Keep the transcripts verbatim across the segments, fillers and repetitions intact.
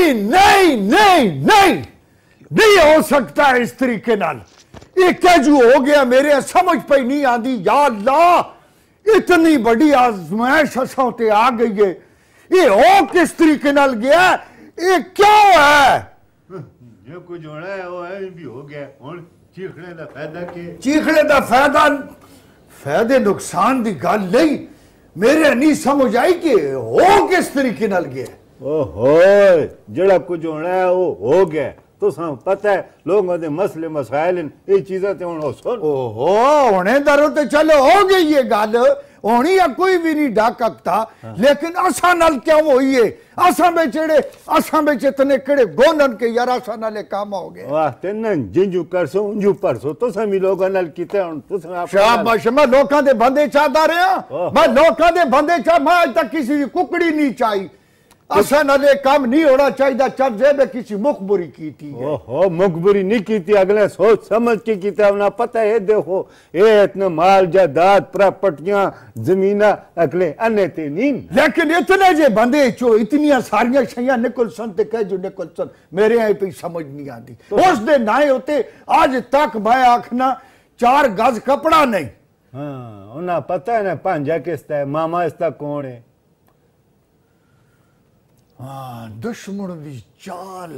नहीं नहीं नहीं नहीं नहीं हो सकता है इस तरीके नाल। ये क्या जो हो गया मेरे समझ पे नहीं आती। या अल्लाह इतनी बड़ी आजमाइश असां ते आ गई है। ये हो किस तरीके नाल गया? ये क्यों है? जो कुछ होना है वो है भी हो गया। हुन चीखने दा फायदा के? चीखने दा फायदा फायदे नुकसान दी गल नहीं। मेरे नहीं समझ आई कि हो किस तरीके नाल गया। ओहो जड़ा कुछ होना है वो हो गया। तो पता है लोगों के मसले मसाइल ये चीजें तो हुन सुन। ओहो होने दरो तो चलो हो गई ये गल होनी है, कोई भी नहीं डाक सकता। हाँ। लेकिन असा नाल क्यों हुई है? असा में जेड़े असा में इतने केड़े गोनन के यार असा नाले काम हो गए। वाह तेन जिंजू करसो उंजू परसो तो समी लोगों नाल कीते हुन तुस आप शाबाश। मैं लोकां दे बंदे चाहता रहा। मैं लोकां दे बंदे चा मैं आज तक किसी की कुकड़ी नहीं चाही। असा नाले काम नहीं होना चाहिए। चल जेब किसी मुखबरी की थी। ओहो मुखबरी नहीं की थी। अगले सोच समझ के की थी। ना पता है देखो ये इतने माल जायदाद प्रॉपर्टियां जमीना अगले अन्य थे नहीं। लेकिन इतने जे बंदे चो इतनिया सारिया शैया निकल सन ते कह जो निकल सन मेरे यहाँ पे समझ नहीं आती। तो उस दे नाए होते आज तक मैं आखना चार गज कपड़ा नहीं। हाँ उन्हें पता है ना भांजा किसका है मामा इसका कौन है। हाँ दुश्मन दी चाल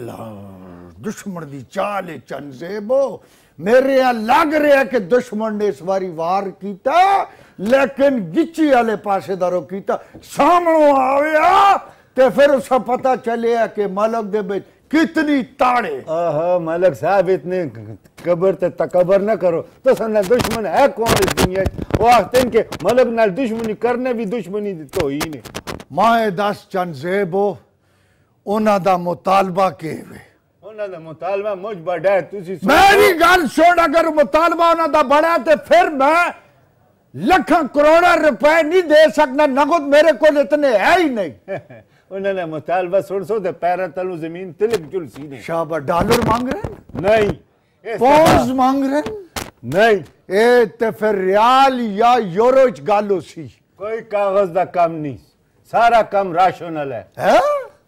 दुश्मन दी चाल है चंजेबो। मेरे यहाँ लग रहा कि दुश्मन ने इस बारी वार किया लेकिन गिच्ची वाले पासेदारों किया सामने आया ते फिर उसे पता चले कि मलक दे विच कितनी ताड़े। ओहो मलक साहब इतने कबर ते तकबर ना करो। तो सना दुश्मन है कौन इस दुनिया? वो आखते हैं कि मलक नाल दुश्मनी करने भी दुश्मनी तो ही नहीं। माए दस चंजेबो उन्हां दा मुतालबा के वे? उन्हां दा मुतालबा मुझ बड़ा है। तुसी मेरी गल सुन अगर मुतालबा उन्हां दा बड़ा ते फिर मैं लखां करोड़ा रुपए नहीं दे सकना। नगद मेरे को इतने है ही नहीं। उन्हां दा मुतालबा सुन सो ते पैरां तलू जमीन तिलक जुलसी ने। शाबाश। डॉलर मांग रहे हैं? नहीं। पाउंड मांग रहे हैं? नहीं। ए ते फिर रियाल या यूरो च गल होसी। कोई कागज दा काम नहीं सारा काम राशन वाला है। है?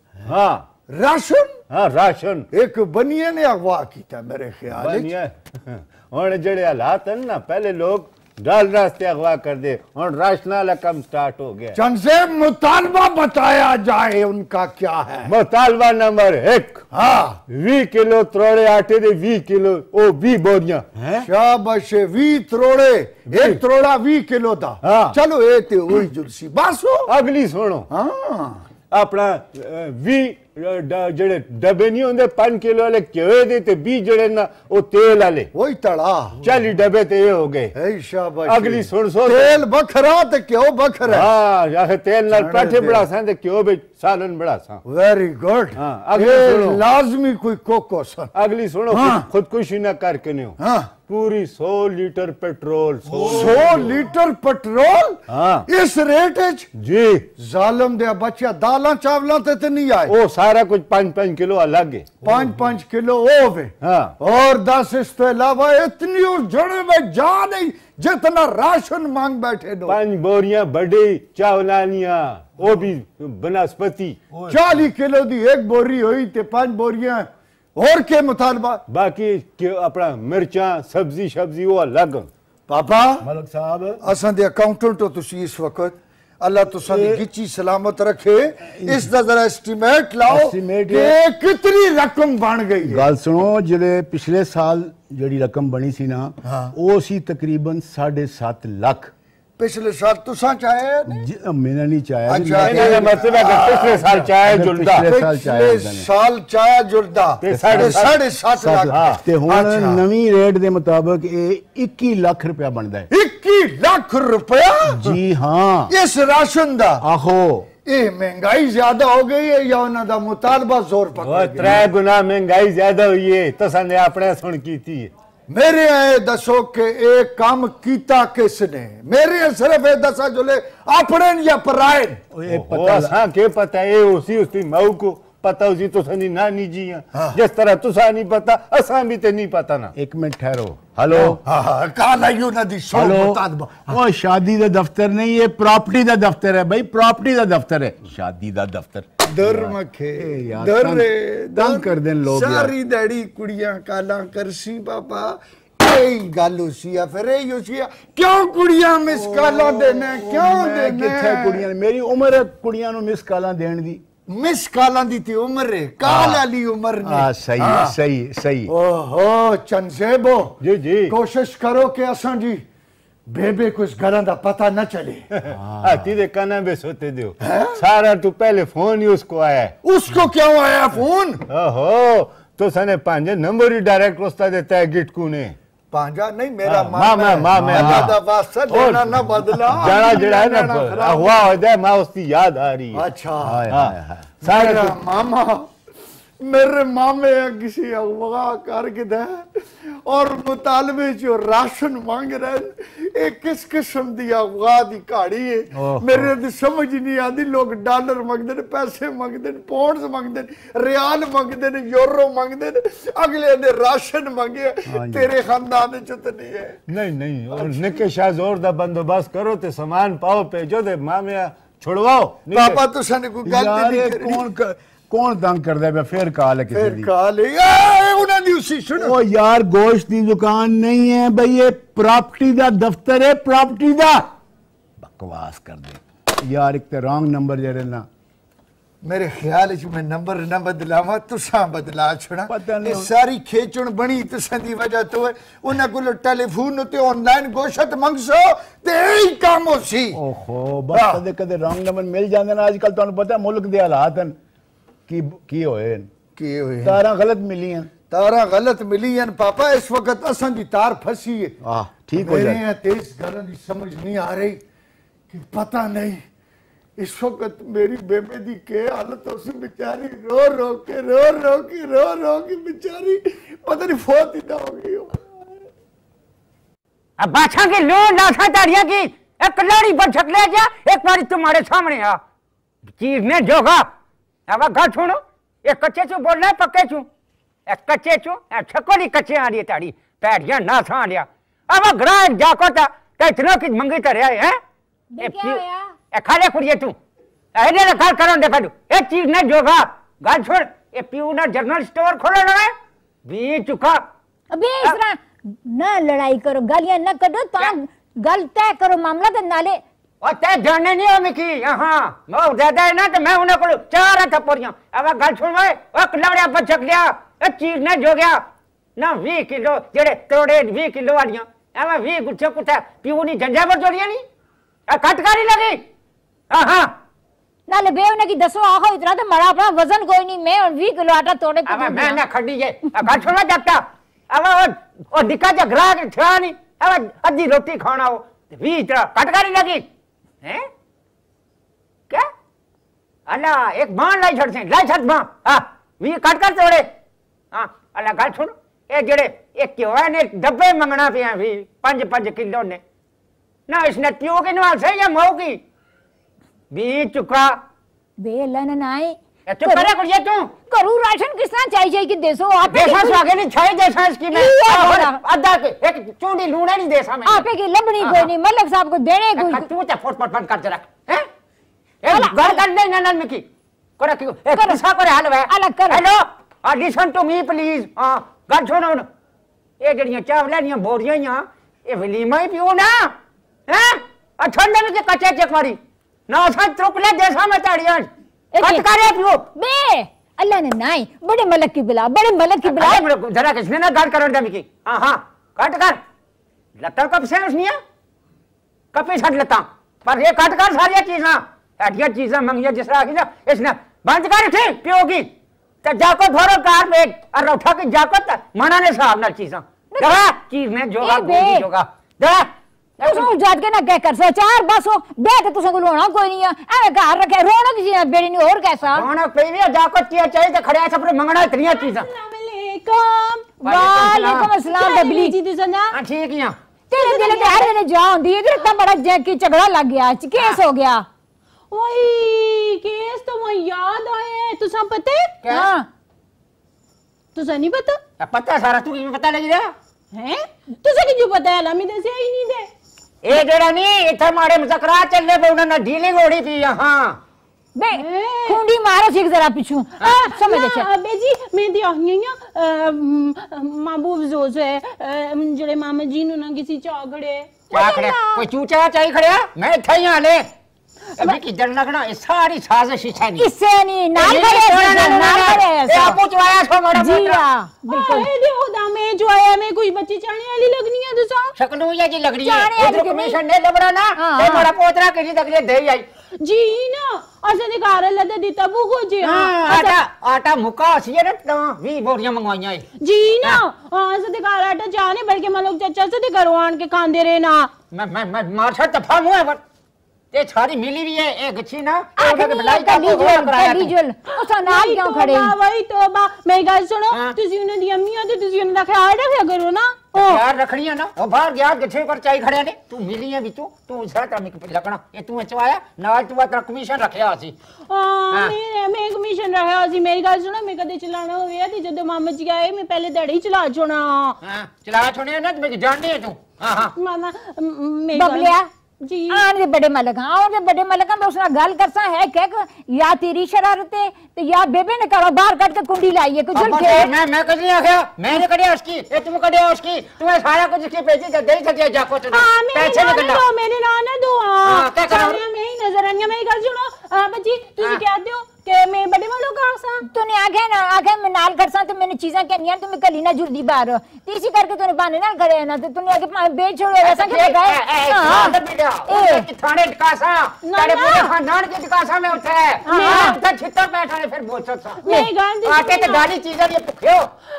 हाँ राशन। हाँ राशन। एक बनिए ने अगवा किया मेरे ख्याल बनिए हुन जेड़े हालात हैं ना पहले लोग डाल रास्ते अगवा कर दे और राशन वाला काम स्टार्ट हो गया। चंद मुतालबा बताया जाए उनका क्या है? मुतालबा नंबर एक हाँ वी किलो त्रोड़े आटे दे वी किलो ओ वी बोरियां। शाबाश। वी त्रोड़े एक त्रोड़ा वी किलो था। हाँ। चलो ए ते वही जुलसी बस। अगली सुनो। हाँ अपना वी जेड़े डब्बे नहीं होंगे पांच किलो वाले घ्यो दे ते बीस जेड़े ना वो तेल वाले वही तड़ा चालीस डब्बे ते ये हो गए। शाबाश। अगली सुन सो तेल बखरा ते क्यों बखरा? हाँ या तेल नाल पराठे बड़ा सा ते क्यों भी सालन बड़ा सा। Very good. हाँ अगली सुनो लाजमी कोई कोको सा। अगली सुनो। हाँ। खुदकुशी ना करके नहीं। हाँ पूरी सौ लीटर पेट्रोल। सौ लीटर पेट्रोल? हाँ इस रेट जी जालम दे बच्चा दाला चावला ते नहीं आए। ओ सारा कुछ पांच पांच किलो अलग है। पांच पांच किलो ओवे। हाँ और दस इसके अलावा इतनी उजड़े में जा नहीं जितना राशन मांग बैठे दो। पांच बोरियां बड़ी चावलानियां वो भी बनस्पति चालीस किलो दी एक बोरी हुई ते पांच बोरियां और के मुतालबा बाकी के अपना मिर्चा सब्जी सब्जी वो अलग। पापा मलक साहब असां दे अकाउंटेंट हो तुसी इस वक्त अल्लाह तुसा दी गिच्ची सलामत रखे। इस दा जरा एस्टीमेट लाओ कि कितनी रकम बन गई है। गल सुनो जेड़े पिछले साल जेड़ी रकम बनी सी ना वो सी तकरीबन साढ़े सात लाख। पिछले साल तुसा चाहे मैंने नहीं चाहे। अच्छा मतलब पिछले साल चाहे जुलदा पिछले साल चाहे जुलदा साढ़े सात लाख ते हुन नवी रेट दे मुताबिक ये इक्की लाख रुपया बनदा है। इक्की लाख रुपया? जी हाँ। इस राशन दा? आहो ये महंगाई ज्यादा हो गई है या उन्हां दा मुतालबा जोर पकड़ गया? त्रै गुना महंगाई ज्यादा हुई है तो सने अपने सुन की थी। मेरे आए दसो के एक काम कीता किसने? मेरे सिर्फ ये दसा जुले अपने या पराए? पता के पता है उसी उसकी मऊ को पता उसी तो सनी नानी जी हाँ। जिस तरह तुसा नहीं पता असा भी ते नहीं पता ना। एक मिनट ठहरो। हेलो हाँ हाँ काल आयु ना दी शो मुतालबा। वो शादी दा दफ्तर नहीं ये प्रॉपर्टी दा दफ्तर है भाई। प्रॉपर्टी दा दफ्तर है शादी दा दफ्तर। दर मखे ए यार, दर तंग- रे तंग कर देन लोग यार। सारी दैडी कुड़ियां काला करसी बाबा यही गल होसी है फिर यही होसी है क्यों कुड़ियां मिस काला देने क्यों मैं देने किथे कुड़ियां ने- मेरी उम्र है कुड़ियां ਨੂੰ ਮਿਸ ਕਾਲਾਂ ਦੇਣ ਦੀ मिस काला दी थी उम्र है काल वाली उम्र ने हाँ सही हाँ। सही सही ओहो चंसेबो जी जी कोशिश करो कि असां जी बेबे कुछ घरां दा पता न चले हाथी दे काना में सोते दियो सारा तू पहले फोन ही उसको आया है उसको क्यों आया फोन ओहो तो सने पांजे नंबर ही डायरेक्ट उसका देता है गिटकू ने पांजा नहीं मेरा हाँ, मामा मामा, मामा, मामा हाँ। दा वास्ता लेना ना बदला जाना जड़ा है लेना ना खराब। हुआ हो जाए माँ उसकी याद आ रही है अच्छा हाय हाँ। हाय हाय सारा मेरा तो- मामा मेरे मामे किसी अगवा करके दे और मुतालबे जो राशन मांग रहे हैं एक किस किस्म दी अगवा दी कहाड़ी है ओहो। मेरे तो समझ नहीं आती लोग डॉलर मंगते ने पैसे मंगते ने पौंड्स मंगते ने रियाल मंगते ने यूरो मंगते ने अगले ने राशन मंगे हाँ जी। तेरे खानदान च तो नहीं है नहीं नहीं और निके शाह जोर दा बंदोबस्त करो ते सामान पाओ भेजो ते मामे छुड़वाओ पापा तो सन कोई यार गलती ये नहीं करी कौन क- कौन तंग करदा है फिर काल है किसी फिर दी काल है उन्हां दी उसी सुनो ओ यार गोश्त की दुकान नहीं है भाई ये प्रॉपर्टी दा दफ्तर है प्रॉपर्टी दा बकवास कर दे यार एक तो रॉन्ग नंबर जरे ना मेरे ख्याल च मैं नंबर न बदलावा तुसा बदला छोड़ा पता नहीं। ये सारी खेचण बनी तुसा दी वजह तो है उन्हें को टेलीफोन ते ऑनलाइन गोश्त मंगसो ते यही काम होसी ओहो बस कदे कदे रॉन्ग नंबर मिल जांदे ना आजकल तुहानू पता है मुल्क दे हालात हैं की की होए न। के होए तारा गलत मिली हैं तारा गलत मिली है पापा इस वक्त असन दी तार फंसी है आ ठीक हो मेरे जाए यहाँ तेज घरों की समझ नहीं आ रही कि पता नहीं इस वक्त मेरी बेबे दी के हालत उस बेचारी रो रो के रो रो के रो रो के बेचारी पता नहीं फोत ही ना हो गई हो अब बादशाह की लो लाशा ताड़िया की एक कलाड़ी पर छक ले जा एक बार तुम्हारे सामने आ चीज ने जोगा अब घर सुनो ये कच्चे चू बोलना है पक्के चू ए कच्चे चू ए छकोली कच्चे आ रही है ताड़ी पैड़िया ना सा लिया अब ग्रा जाको ता ते इतना की मंगी तरह है बे क्या होया? ए खाले कुड़िए तू ए ने घर करो दे पड़ू ए चीज ने जोगा घर छोड़ ए पीऊ ना जनरल स्टोर खोलो ना भी चुका अबे इस तरह ना लड़ाई करो गालियां न करो तो गल तय करो मामला तो नाले और तय जानने नहीं हो मिकी हाँ मैं ज्यादा है ना तो मैं उन्हें को चार थप्पड़ियां अब गल सुन भाई ओ कलाड़िया पर छक लिया ए चीज ने जो गया ना बीस किलो जेड़े करोड़े बीस किलो वालियां अब बीस गुच्छे कुत्ता पीऊ नहीं झंझा पर जोड़िया नहीं ए कटकारी लगी हाँ हाँ नाले बे उन्हें की दसो आखो इतना तो मरा अपना वजन कोई नहीं मैं और बीस किलो आटा तोड़े अब मैं ना खड़ी है गल सुन जाता अब वो ओ दिक्कत जा ग्राहक छा नहीं अब अद्धी रोटी खाना हो बीस तरह कटकारी लगी हैं क्या अल्लाह एक बाण लाई छड़ से लाई छड़ बाण हां वी काट कर तोड़े हां अल्लाह गल सुन ए जेड़े एक क्यों है ने डब्बे मंगना पे हैं भी पांच पांच किलो ने ना इसने पियो के नवाल से या मऊ की भी चुका बे अल्लाह ने नाई ए चुप करे कुड़िए तू करू राशन किस तरह चाहिए कि देसो आप देसा स्वागे नहीं छाई देसा इसकी में ये और बोला। अद्धा के एक चूड़ी लूना नहीं देसा में आपे की लबनी हाँ, कोई हाँ। नहीं मलक साहब को देने कोई तू ते फुट फट बंद कर जरा हैं ए गल कर दे ननन में की करे की ए करो। किसा करे हल वे अलग करो। Hello uh listen to me please हां गल सुनो न ए जड़ियां चावला दी बोरियां हां ए वलीमा ही पियो ना हैं आ ठंडे में के कच्चे चक मारी ना सा चुप ले देसा में ताड़ियां कट करे पियो बे अल्लाह ने नाई बड़े मलक की बिला बड़े मलक की बिला अरे जरा किसने ना गल करो दम की हां हां कट कर लता कब से उसनिया कपे छट लता पर ये कट कर सारी चीज़ां हटिया चीज़ां मंगिया जिस तरह की ना इसने बंद कर थे पियो की ते जाको धोरो कार में और उठा के जाको त मना ने साहब ना चीज़ां जरा चीज ने जोगा ए बे। गोदी जोगा जरा तुम उजाद के ना कह कर सो चार बस हो बे के तुसे को लोना कोई नहीं है ए घर रखे रोना किसी ने बेड़ी नहीं और कैसा कौन पे भी जाको किया चाहिए तो खड़े सब मंगना इतनी चीज़ां वालेकुम वालेकुम अस्सलाम डबली जी तुसे ना हां ठीक है तेरे दिल ते हर वेले जा होंदी है इतना बड़ा जैकी झगड़ा लग गया केस हो गया ओए केस तो मैं याद आए तुसा पता है क्या? हां तुसा नहीं पता पता सारा तू की पता लगी रहा है तुसा की जो पता है लामी दे से ही नहीं दे ए जेड़ा नहीं इथे मारे मुजकरा चलने पे उन्होंने डीलिंग होड़ी थी हां बे खूंडी मारो सीख जरा पीछू समझ अच्छा अबे जी मैं दी आहियां महबूब जोज है जेड़े मामा जी नु ना किसी चागड़े चागड़े कोई चूचा चाई खड़या मैं इथे ही आले अबे की डर लगना ये सारी साजिश है नहीं इससे नहीं नाल करे नाल करे ये आपू चवाया छो मारा जी हां बिल्कुल ए देखो दा मैं जो आया मैं कोई बच्ची चाने वाली लगनी है तुसा शकलू या जी लग रही है उधर कमीशन ने लबड़ा ना ते मारा पोतरा किसी तकले दे आई जी ना असे दे घर लदे दिता बुगो जी हां आटा आटा मुका सी है ना बीस बोरियां मंगवाईया जी ना असे दे घर आटा जाने बल्कि मैं लोग चाचा से दे घरों आन के खांदे रहे ना मैं मैं मैं मार छा तफा मुंह पर ये सारी मिली भी है एक अच्छी ना ओने के बुलाई का लीजुल लीजुल उस नाल क्यों खड़े वही तौबा मेरी गल सुनो तुसी उन्हें दी अम्मी ते तुसी उन्हें दा ख्याल रखया करो ना यार रखनी है ना ओ बाहर गया गठे पर चाई खड़े ने तू मिली है भी तू तू साथ में लगना ये तू चवाया नाल तू तेरा कमीशन रखया सी हां मैं मैं कमीशन रखया सी मेरी गल सुनो मैं कदे चलाना होवे ते जदों मामा जी आए मैं पहले दड़ी चला छोना हां चला छोने ना मैं जाननी है तू हां हां मामा मेरी बबलिया जी आन दे बड़े मलक आओ दे बड़े मलक में उसना गल करसा है क्या या तेरी शरारत है तो या बेबे ने करो बाहर काट के कुंडी लाई है कुछ के मैं मैं कदी आखया मैंने कड़िया उसकी ए तुम कड़िया उसकी तुम्हें सारा कुछ इसकी भेजी दे सके जाको तो पैसे निकलना दो मेरे ना ना दो हां क्या करो मैं ही नजर आनी मेरी गल सुनो बच्ची तुसी कहते हो के मैं बड़े वालों का सा तूने आगे ना आगे मैं नाल करसा तो मैंने चीजें कहनियां तुम्हें कली ना जुल्दी बाहर तीसी करके तूने बहाने ना करे ना तो तूने आगे बेच छोड़ो ऐसा क्या गए हां बेटा ओ कि थाने टिकासा तेरे पूरे खानदान के टिकासा में उठे हां तो छितर बैठाने फिर बोल सकता मेरी गल दी आटे ते दाली चीजें ये भुखियो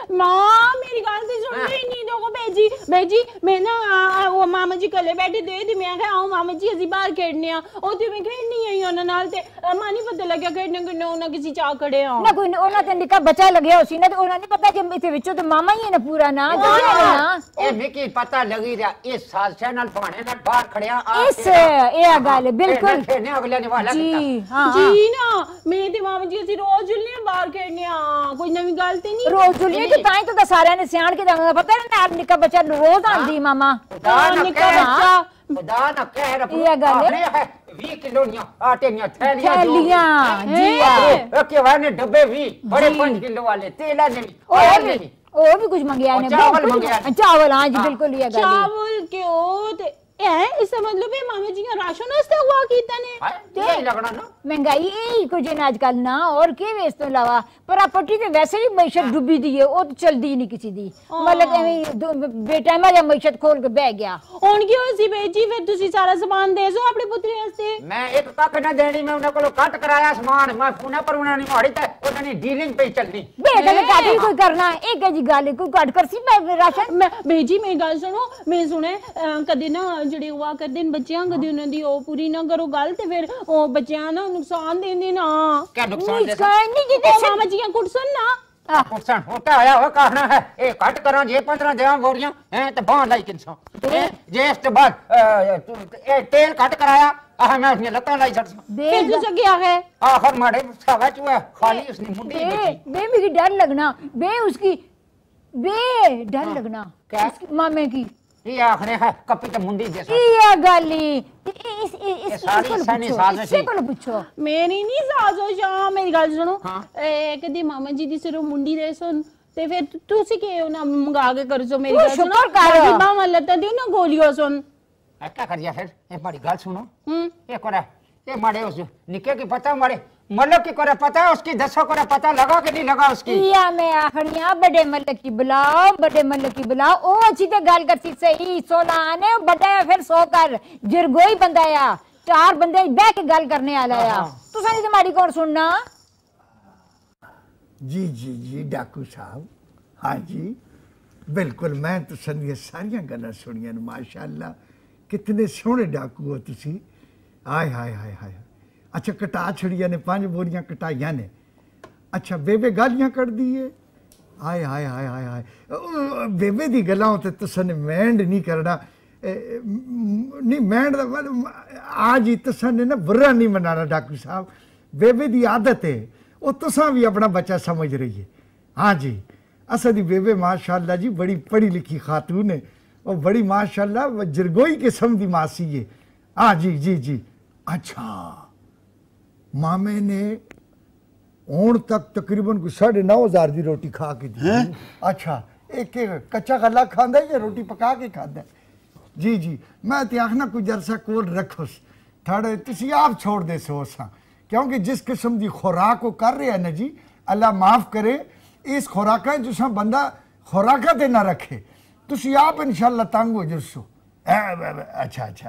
मां मेरी गल दी सुन रही नहीं दो को बेजी बेजी मैं ना वो मामा जी कले बैठे दे दी मैं कहा आओ मामा जी ਅਸੀਂ बाहर खेलने आ ओ ते मैं खेलनी आई ਉਹਨਾਂ ਨਾਲ ਤੇ ਮਾਨੀ ਪਤਾ ਲੱਗਿਆ ਖੇਡਣ ਕਿ ਉਹਨਾਂ ਕਿਸੇ ਚਾਹ ਖੜੇ ਆ ਨਾ ਕੋਈ ਉਹਨਾਂ ਤੇ ਨਿੱਕਾ ਬੱਚਾ ਲੱਗਿਆ ਹੋਸੀ ਨਾ ਤੇ ਉਹਨਾਂ ਨਹੀਂ ਪਤਾ ਕਿ ਇੱਥੇ ਵਿੱਚੋਂ ਤੇ ਮਾਮਾ ਹੀ ਹੈ ਨਾ ਪੂਰਾ ਨਾ ਨਾ ਇਹ ਮਿੱਕੀ ਪਤਾ ਲੱਗੀ ਰਿਹਾ ਇਹ ਸਾਲਸੇ ਨਾਲ ਭਾਣੇ ਨਾਲ ਬਾਹਰ ਖੜਿਆ ਆ ਇਸ ਇਹ ਗੱਲ ਬਿਲਕੁਲ ਖੇਡਨੇ ਅਗਲੇ ਨੇ ਵਾਲਾ ਜੀ ਹਾਂ ਜੀ ਨਾ ਮੈਂ ਤੇ ਮਾਮਾ ਜੀ ਅਸੀਂ ਰੋਜ਼ ਜੁਲਨੇ ਬਾਹਰ ਖੇਡਨੇ ਆ ਕੋਈ ਨਵੀਂ ਗੱਲ ਤੇ ਨਹੀਂ ਰੋਜ਼ ਜੁਲਨੇ ਤੇ ਤਾਂ ਹੀ ਤਾਂ ਸਾਰਿਆਂ ਨੇ ਸਿਆਣ ਕੇ ਜਾਣਾ ਪਤਾ ਨਾ ਨਿੱਕਾ ਬੱਚਾ ਰੋਜ਼ ਆਂਦੀ ਮਾਮਾ ਨਿੱਕਾ ਬੱਚਾ खुदा ना कह रहा ये गल है बीस किलो निया आटे निया थैलियां थैलियां जी हां के वाने डब्बे भी बड़े पाँच किलो वाले तेला ने और भी और भी कुछ मंगाया ने चावल मंगाया चावल हां जी बिल्कुल ये गल चावल के ओ ते ए इसका मतलब है मामा जी का राशन वास्ते हुआ कीता ने ये लगना ना महंगाई ही कुछ है आजकल ना और के वेस तो अलावा प्रॉपर्टी ते वैसे भी मैशत डूबी दी है वो तो चलदी नहीं किसी दी मतलब एवें बेटा मेरा मैशत खोल के बह गया हुन की होसी बेची फिर तुसी सारा सामान दे सो अपने पुत्री वास्ते मैं एक तक ना देनी मैं उन्हें कोलो कट कराया सामान मैं पुणे पर उन्हें नहीं मारी ते उन्हें डीलिंग पे चलनी बेटा ने काटी कोई करना एक जी गाल कोई काट कर सी राशन मैं बेजी मेरी गल सुनो मैं सुने कदे ना ਜਿਹੜੇ ਹੁਆ ਕਰਦੇ ਨੇ ਬੱਚਿਆਂ ਕਦੇ ਉਹਨਾਂ ਦੀ ਉਹ ਪੂਰੀ ਨਾ ਕਰੋ ਗੱਲ ਤੇ ਫਿਰ ਉਹ ਬੱਚਿਆਂ ਨੂੰ ਨੁਕਸਾਨ ਦੇਂਦੇ ਨਾ क्या नुकसान दे नहीं जी ਮਾਮਾ ਜੀ ਕੁੜਸਨ ਨਾ नुकसान होता है वो कहना है ए कट करा जे पंद्रह देवा बोरियां हैं ते बांध लाई किनसो जे इस बाद ए तेल कट कराया आह मैं उसने लत्ता लाई छड़ फिर तुझे क्या है आखिर मारे सवा चुआ खाली उसने मुंडी बे बे मेरी डर लगना बे उसकी बे डर लगना उसकी मामे की ये आखने है कपी ते मुंडी जैसा ये गाली इस इस सारी सनी साजिश से कोन पूछो मेरी नहीं साजो शाह मेरी गल सुनो एक दी मामा जी दी सिर्फ मुंडी दे सुन ते फिर तुसी के ना मंगा के कर सो मेरी गल सुनो दी बावा लता दी ना गोलियो सुन क्या कर दिया फिर ए मारी गल सुनो हम्म ये कोरा ये मारे उस निके की पता मारे मलक की कोरा पता है उसकी दसों कोरा पता लगा कि नहीं लगा उसकी या मैं आखड़ियां बड़े मलक की बुलाओ बड़े मलक की बुलाओ ओ अच्छी ते गल करती सही सोना आने बड़ा फिर सो कर जिरगोई बंदा या चार बंदे बैठ के गल करने वाला या तुसा दी तुम्हारी कौन सुनना जी जी जी डाकू साहब हाँ जी बिल्कुल मैं तो संदियां सारियां गल्लां सुनियां माशाअल्लाह कितने सोहने डाकू हो तुसी हाय हाय हाय हाय अच्छा कटा छड़िया ने पांच बोरियां कटाइया ने अच्छा बेबे गालियां कट दी है हाय हाय हाय हाय हाय बेबे दी गल्लां ते तुसन मैंड नहीं करना नहीं मैंड आज ही तुसन ने ना बुरा नहीं मनाना डाकू साहब बेबे दी आदत है वो तुसा भी अपना बच्चा समझ रही है हाँ जी असा दी बेबे माशाअल्लाह जी बड़ी पढ़ी लिखी खातून है और बड़ी माशाअल्लाह जरगोई किस्म दी मासी है हाँ जी जी जी अच्छा मामे ने हूं तक तकरीबन कोई साढ़े नौ हजार की रोटी खा के दी। अच्छा एक एक कच्चा गला खांदा या रोटी पका के खांदा? जी जी मैं तो आखना कोई जरसा कोल रखोस थोड़े तुसी आप छोड़ दे सोस हाँ, क्योंकि जिस किस्म की खुराक को कर रहे हैं ना जी, अल्लाह माफ़ करे, इस खुराक जिसमें बंदा खुराक ते ना रखे, तुसी आप इंशाल्लाह तंग हो जसो। अच्छा अच्छा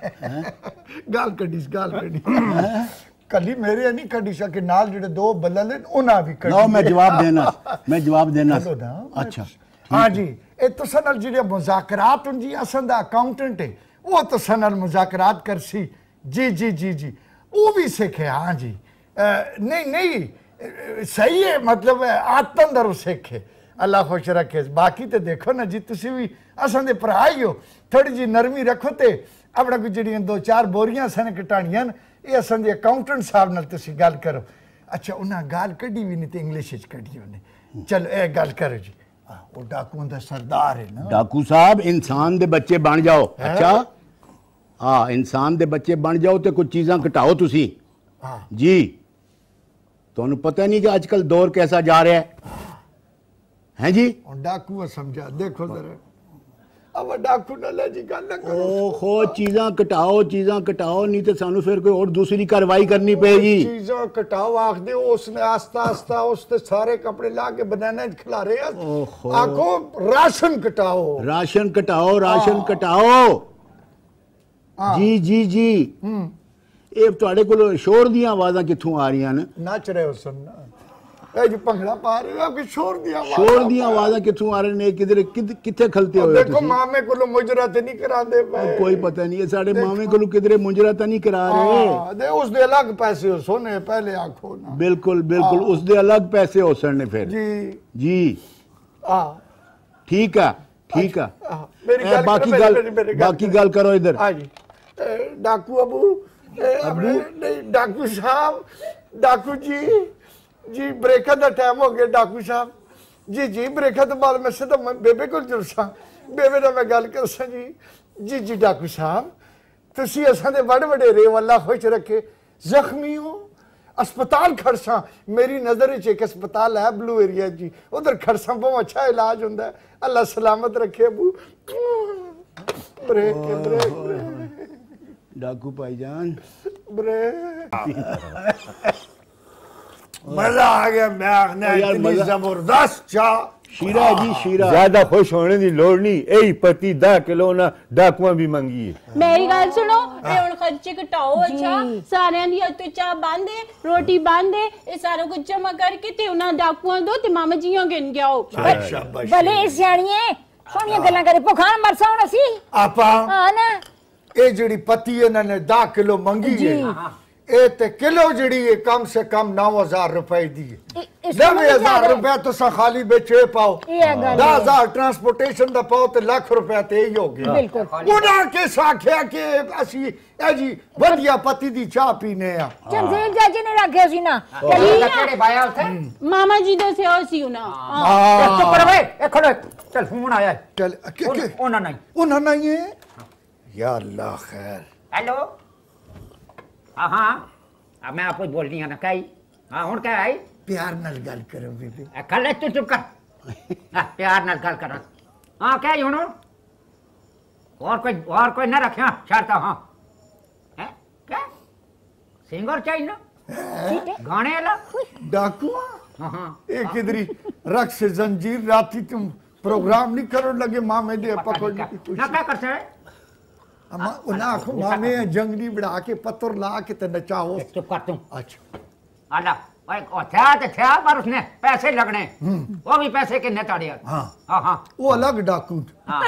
गाल कढ़ीस गाल कढ़ी कली मेरे नहीं कढ़ी सके नाल जेडे दो बल्ला ने उन्हें भी कढ़ी। लो मैं जवाब देना मैं जवाब देना अच्छा हाँ जी ये तो सनल जेडे मुज़ाकरात हुन जी असन दा अकाउंटेंट है वो तो सनल मुज़ाकरात कर सी जी जी जी जी वो भी सीखे। हाँ जी आ, नहीं नहीं सही है मतलब आत्म दर सीखे अल्लाह खुश रखे। बाकी तो देखो ना जी तुसी भी असन दे भरा ही हो, थोड़ी जी नरमी रखो ते अपना कोई जड़ियां दो चार बोरियां सन कटानियां ये असन दे अकाउंटेंट साहब नाल तुसी गल करो। अच्छा उन्हें गाल कढ़ी भी नहीं तो इंग्लिश च कढ़ी उन्हें। चलो ए गल करो जी। वो डाकुओं दा सरदार है ना। डाकू साहब इंसान दे बच्चे बन जाओ। अच्छा हाँ इंसान दे बच्चे बन जाओ तो कुछ चीज़ां घटाओ तुसी। हाँ जी तुहानू पता नहीं कि आजकल दौर कैसा जा रहा है हैं जी? डाकू समझा देखो जरा अब डाकू ना ले जी गल ना करो। ओहो चीज़ां घटाओ चीज़ां घटाओ नहीं तो सानू फिर कोई और दूसरी कार्रवाई करनी पेगी। चीज़ां घटाओ आख दे उसने आस्ता आस्ता उसने सारे कपड़े ला के बनाने खिला रहे हैं। आखो राशन घटाओ राशन घटाओ राशन घटाओ। जी जी जी ये तुहाडे कोल शोर दी आवाज़ां कित्थों आ रही न? नच रहे हो सुन ना ए जी भंगड़ा पा रहे हो कि शोर दी आवाज़ शोर दी आवाज़ां कित्थों आ रही ने? किधर कित्थे खलते हो देखो मामे कोलो मुजरा ते नहीं करांदे पे। कोई पता नहीं है साडे मामे कोलो किधरे मुजरा तो नहीं करा रहे। हां दे उस दे अलग पैसे हो सोने पहले आखो ना। बिल्कुल बिल्कुल उस दे अलग पैसे हो सने फिर। जी जी हां ठीक है ठीक है मेरी गल बाकी गल बाकी गल करो इधर। हां जी डाकू अबू अबू नहीं डाकू साहब डाकू जी जी ब्रेकअप का टाइम हो गया डाकू साहब जी जी ब्रेकअप तो बाद मैं सीधा बेबे को जुड़सा बेबे ना मैं गल कर सा जी जी जी डाकू साहब तुसी असां दे बड़े बड़े रे अल्लाह खुश रखे जख्मी हो अस्पताल खड़सा मेरी नज़र च एक अस्पताल है ब्लू एरिया जी उधर खड़सा बहुत अच्छा इलाज होंदा है अल्लाह सलामत रखे अबू ब्रेक ब्रेक डाकू भाईजान मजा आ गया मैं आखने इतनी जबरदस्त चाह शीरा जी शीरा ज्यादा खुश होने की लोड़ नहीं यही पति दह किलो ना डाकुआ भी मंगी है। मेरी गल सुनो ए हुन खर्चे घटाओ। अच्छा सारे दी हत्थ चाह बांधे रोटी बांधे ए सारा कुछ जमा करके ते उना डाकुआं दो ते मामा जीओ गिन के आओ। भले सियाणिए सोनिया गल्लां करे भुखान मरसा हुण असी आपा हां ना ए जड़ी पति इन्हां ने दह किलो मंगी है ए ते किलो जड़ी है कम से कम नौ हजार रुपए दी है। नब्बे हजार रुपया तो खाली बेचे पाओ दस हजार ट्रांसपोर्टेशन दा पाओ ते लाख रुपया ते ही हो गया। उन्हां के साख्या के असी ए जी वधिया पति दी चाह पीने आ चंदेल जाजी ने रखे सी ना केड़े बाया उथे मामा जी दे से सी उना। हां चुप कर वे ए खड़ो चल फोन आया है। चल ओना नहीं ओना नहीं है या अल्लाह खैर। हेलो हाँ हाँ अब मैं आपको बोल रही हूँ ना कई हाँ हूँ क्या आई प्यार नाल गल करो बीबी कल तू चुप कर हाँ, प्यार नाल गल कर हाँ क्या हूँ और कोई और कोई ना रखे शर्त हाँ है क्या सिंगर चाहिए ना गाने वाला डाकू हाँ हाँ एक इधरी रक्स जंजीर राती तुम प्रोग्राम नहीं करो लगे मामे दे पकड़ ना क्या करते हैं ना आखो मामे जंगली बढ़ा के पत्थर ला के ते नचाओ चुप कर तुम अच्छा आला भाई और था तो था पर उसने पैसे लगने वो भी पैसे कितने ताड़े हाँ हाँ हाँ वो अलग डाकू हाँ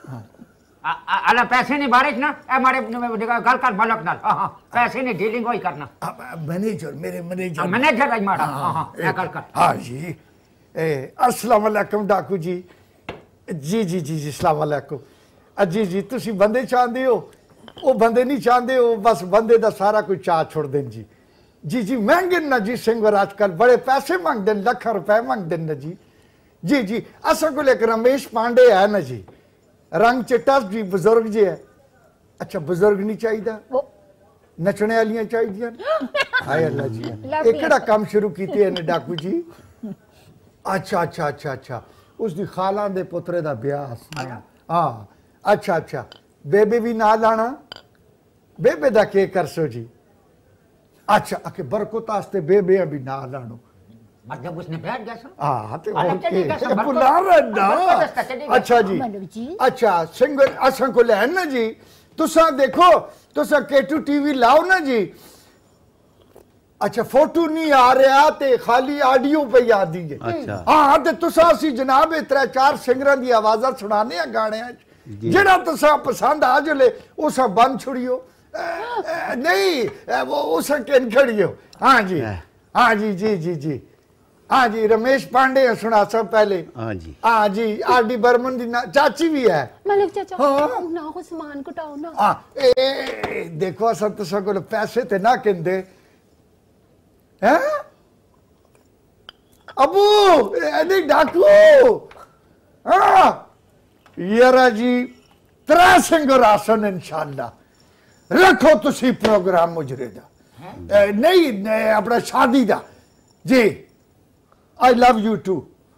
आला पैसे नहीं बारिश ना ए मारे गल कर मलक नाल हाँ हाँ पैसे नहीं डीलिंग वही करना मैनेजर मेरे मैनेजर मैनेजर आई मारा हाँ हाँ गल कर हाँ जी ए अस्सलाम वालेकुम डाकू जी जी जी जी जी अस्सलाम वालेकुम जी जी तुसी बंदे चाहते हो वो बंदे नहीं चाहते हो बस बंदे दा सारा कुछ चाह छोड़ दें जी जी जी महंगे ना जी सिंगर आजकल बड़े पैसे मांगते लख रुपए मांगते ना जी जी जी असा को एक रमेश पांडे है ना जी रंग चिट्टा जी बुजुर्ग जी है अच्छा बुजुर्ग नहीं चाहिए नचने वालियां चाहिए हाय अल्लाह जी ये केड़ा काम शुरू कीते ने डाकू जी अच्छा अच्छा अच्छा अच्छा उसदी खाला दे पुत्रे दा ब्याह हां अच्छा अच्छा बेबे भी ना लाना बेबे दा के करसो जी अच्छा अके बरकत वास्ते बेबे भी ना लानो जब उसने बैठ गया सो हां ते अरे ओके चलेगा सब बरकत- बुला रहा ना बरकत दस्ता चलेगा। अच्छा जी मलक जी। अच्छा सिंगर असा को लैन ना जी तुसा देखो तुसा केटू टीवी लाओ ना जी अच्छा फोटो नहीं आ रहा ते खाली ऑडियो पे आ दी है अच्छा। हां ते तुसा सी जनाब त्रै चार सिंगरां दी आवाज़ां सुनाने आ गाने च जेड़ा तुसा पसंद आ जले उसा बंद छुड़ियो अ, अ, नहीं अ, वो उसा केन खड़ियो हां जी हां जी जी जी जी हाँ जी रमेश पांडे सुना सब पहले हाँ जी हाँ जी आर डी बर्मन की चाची भी है मलिक चाचा हाँ। ना हो सामान कटाओ ना हाँ ए, ए, देखो असा तुसा को पैसे ते ना कहंदे हैं अबू एदी डाकू हाँ यारा जी त्रै सिंगर आसन इंशाल्लाह रखो तुसी प्रोग्राम मुजरे दा ए, नहीं नहीं, अपना शादी दा जी आई लव यू टू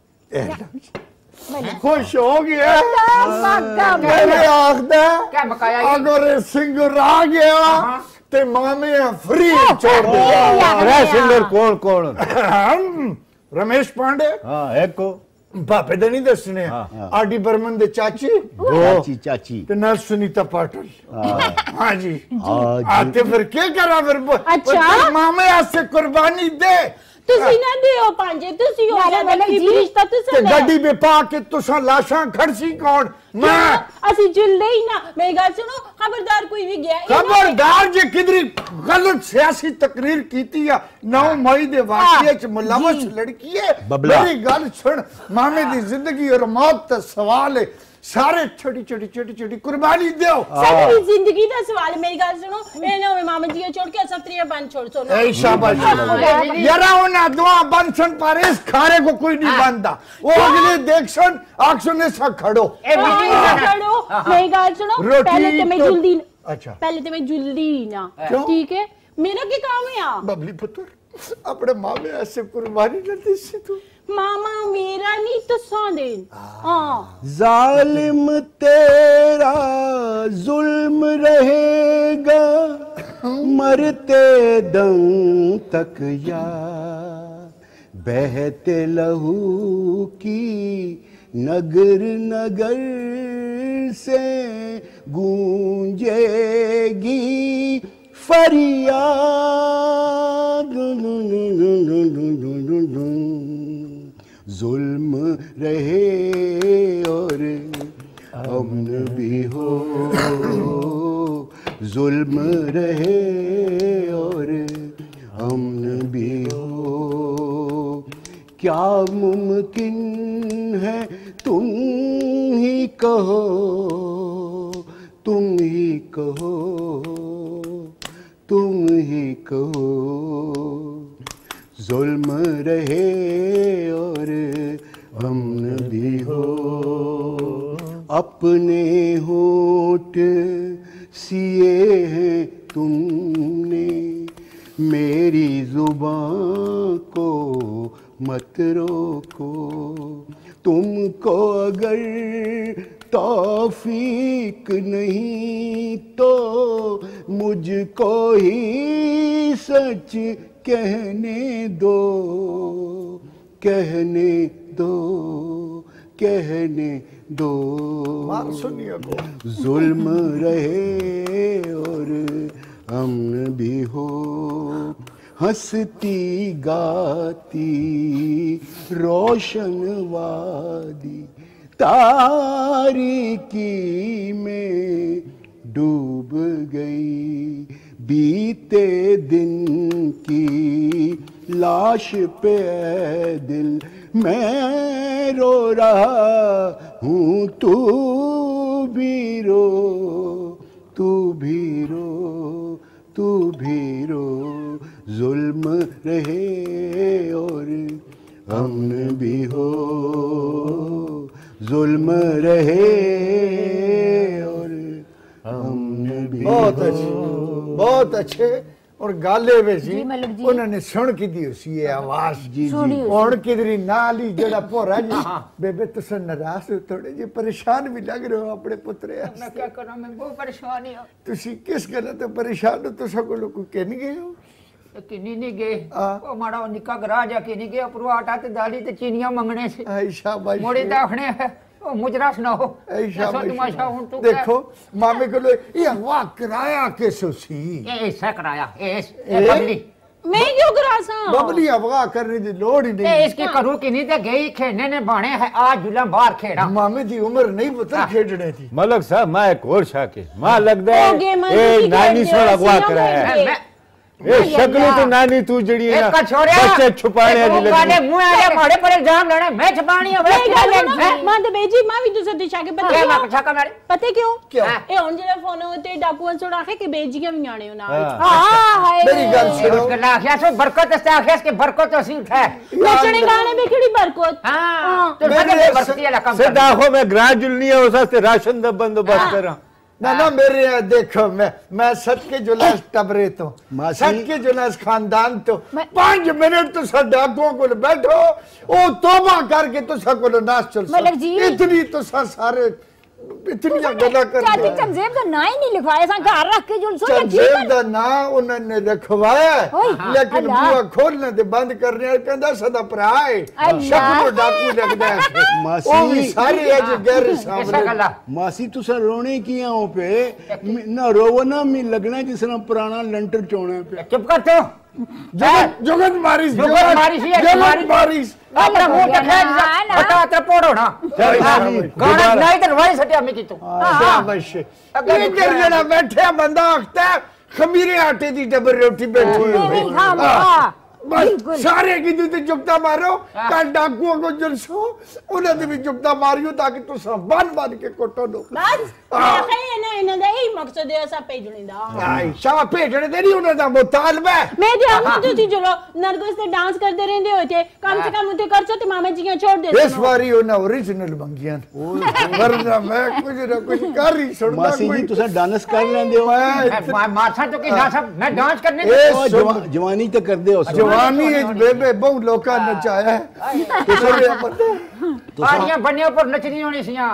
खुश हो गया मेरे आखदा क्या बकाया ये? अगर सिंगर आ गया ते मामे फ्री छोड़ दे त्रै सिंगर कौन कौन हम रमेश पांडे हाँ एक को बापे दे नहीं दसने हाँ, हाँ। आर डी बर्मन दे चाची चाची चाची ते नर्स सुनीता पाटिल हाँ जी हाँ जी। आते फिर क्या करा फिर वो- अच्छा। वो मामे आसे कुर्बानी दे ਤੁਸੀਂ ਨਾ ਦਿਓ ਪੰਜੇ ਤੁਸੀਂ ਹੋ ਨਾਲੇ ਜਾਣਾ ਮਲਕ ਕੀ ਜੀ, ਰਿਸ਼ਤਾ ते ਤੁਸੀਂ ਲੈ गड्डी पे पा के तुसा लाशां खड़सी कौन मैं ਅਸੀਂ ਜੁਲਦੇ ਹੀ ਨਾ ਮੇਰੀ ਗੱਲ ਸੁਣੋ ਖਬਰਦਾਰ ਕੋਈ ਵੀ ਗਿਆ ਇਹਨਾਂ ਨੇ- खबरदार जे किधरी गलत सियासी तकरीर कीती है नौ मई दे वाकये च मुलवस लड़की है बबला। मेरी गल सुन मामे दी जिंदगी और मौत दा सवाल है सारे छोटी छोटी छोटी छोटी कुर्बानी दो ਸਾਡੀ ਜ਼ਿੰਦਗੀ ਦਾ ਸਵਾਲ ਹੈ, ਮੇਰੀ ਗੱਲ ਸੁਣੋ ਇਹ ਨਾ ਹੋਵੇ ਮਾਮਾ ਜੀ ਛੋੜ ਕੇ ਸਭ ਤਰੀਆ ਬੰਦ ਛੋੜ ਸੋ ए शाबाश यारा उना दुआ बनसन पर इस खारे को कोई नहीं बनता वो अगले देखसन आंखों ने सा खड़ो ए मीटिंग जाना ਛੜੋ ਮੇਰੀ ਗੱਲ ਸੁਣੋ रोटी ਪਹਿਲੇ ਤੇ ਮੈਂ तो- ਜੁਲਦੀ अच्छा ਪਹਿਲੇ ਤੇ ਮੈਂ ਜੁਲਦੀ ਨਾ क्यों? ਠੀਕ ਹੈ ਮੇਰਾ ਕੀ ਕੰਮ ਹੈ बबली पुत्र अपने मामे ऐसे कुर्बानी न दी सी तू ਮਾਮਾ ਮੇਰਾ ਨਹੀਂ ਤੁਸਾਂ ਦੇ ਹਾਂ जालिम तेरा जुल्म रहेगा मरते दम तक यार बहते लहू की नगर नगर से गूंजेगी फरियाद जुल्म रहे और अमन भी हो जुल्म रहे और अमन भी हो क्या मुमकिन है तुम ही कहो तुम ही कहो तुम ही कहो जुल्म रहे और अमन भी हो अपने होठ सिए हैं तुमने मेरी जुबान को मत रोको तुमको अगर तौफीक नहीं तो मुझको ही सच कहने दो कहने दो कहने दो मार सुनिए को जुल्म रहे और अमन भी हो हंसती गाती रोशन वादी तारीकी में डूब गई बीते दिन की लाश पे ऐ दिल मैं रो रहा हूँ तू भी रो तू भी रो तू भी रो जुल्म रहे और अमन भी हो जुल्म रहे और अमन भी बहुत हो अच्छी बहुत अच्छे और गाले वे जी, सी मलिक जी। उन्होंने सुन की दी उसी ये आवाज जी सुनी जी उसी। और किधरी नाल ही जड़ा पोरा जी बेबे तुस नाराज हो थोड़े जे परेशान भी लग रहे हो अपने पुत्रे मैं क्या करूं मैं बहुत परेशान हूं तुसी किस गल तो परेशान हो तुसा को लोग कहन गए हो किन्नी नहीं गए हाँ। ओ माड़ा ओ निक्का गरा जा किन्नी गए उपरो आटा ते दाली ते चीनियां मंगने से आई शाबाश मोड़ी ता आखने ओ मुजरा सुनाओ आई ऐसा तमाशा शाबाश हुन तू देखो मामे को लो ये वाह कराया किसो सी ए ऐसा कराया ए ए? ए बबली मैं क्यों करासा बबली अफगा करने की लोड़ ही ए नहीं इसकी करू किन्नी ते गई खेलने ने बाणे है आज जुला बाहर खेड़ा मामे दी उम्र नहीं पता खेडने थी मलक साहब मैं एक और शाके मां लगदा ओ है गे मन ए की नानी खेलते से हो, अगवा सियां कराया है खेलते। मैं ए शक्ल तो नानी तू जड़ी है एक का छोड़या बच्चे छुपाने वाली वाले लगी मुंह आले माड़े पर इल्जाम लेने मैं छपानी है नहीं क्या गल लेन सुनो मां ते बेजी मां भी तुसे दिशा के पता क्या क्यों? मैं छका मारे पता क्यों क्यों? ए हुन जेड़ा फोन होते डाकुआं छोड़ा के कि बेजी के वियाणे ना हाँ। हाँ हाय मेरी गल सुनो गला आखिया सो बरकत से आखिया के बरकत तो सी उठा नचने गाने में केड़ी बरकत हां तो मेरे लगे स- बरकती वाला काम से दाखो मैं ग्राजुअल नहीं है उस से राशन दा बंदोबस्त कर रहा ना ना मेरे यहाँ देखो मैं मैं सदके जुलैस टबरे तो मासी- सदके जुलैस खानदान तो मैं- पांच मिनट तो सा डाकुओं को बैठो ओ तौबा करके तो सा को नाश चल सा। मलिक जी। इतनी तो सा सारे इतनी गला कर चाची दिया। चमजेब का ना ही नहीं लिखवाया सा घर रख के जुलसो चमजेब दा ना उन्होंने रखवाया ओए, लेकिन अल्लाह। बुआ खोलने ते बंद करने कहंदा सदा भरा है अल्लाह। शक्ल डाकू लगदा है मासी। ओ भी सारे अज गैर ऐसा सामने गला मासी तुसा रोने की आओ पे मी- ना रोवो ना मी लगना जिस तरह पुराना लंटर चोने पे चुप कर तू जगत जगत मारिस जुगत मारिस ही है, जगत मारिस। मारिस अपना मुंह ना, दिखा ना। बता तेरा पोड़ो ना चल, हाँ, मामी, गाना दोबारा। नहीं तो रवाई सटिया में की तू शाबाश अगर ये कर जड़ा बैठे बंदा आखता खमीरे आटे दी डबर रोटी बैठी नहीं हुई नहीं हाँ हाँ। हाँ बस बिल्कुल। सारे की दूते चुपता मारो कल डाकुओं को जलसो उन्हें भी चुपता मारियो ताकि तू सब बन बन के कोटो दो बस मैं कहे ना इन्हां दा यही मकसद है सब भेजने दा आई शाह भेजने दे नहीं उन्हें दा मुतालबा है मैं ते हम तुसी चलो नरगस ते डांस करते रहंदे हो थे कम से कम उते करछो ते मामा जी छोड़ दे इस बारी उन्हें ओरिजिनल मंगियां वरना मैं कुछ ना कुछ कर ही छोड़ना मासी जी तुसा डांस कर लेंदे हो मैं माथा तो की ना सब मैं डांस करने ए, ओ, जवा- जवानी तो कर दे हो सब। जवानी है बेबे बहुत लोका नचाया है तुझे पता पाड़ियां बनने ऊपर नचनी होनी सियां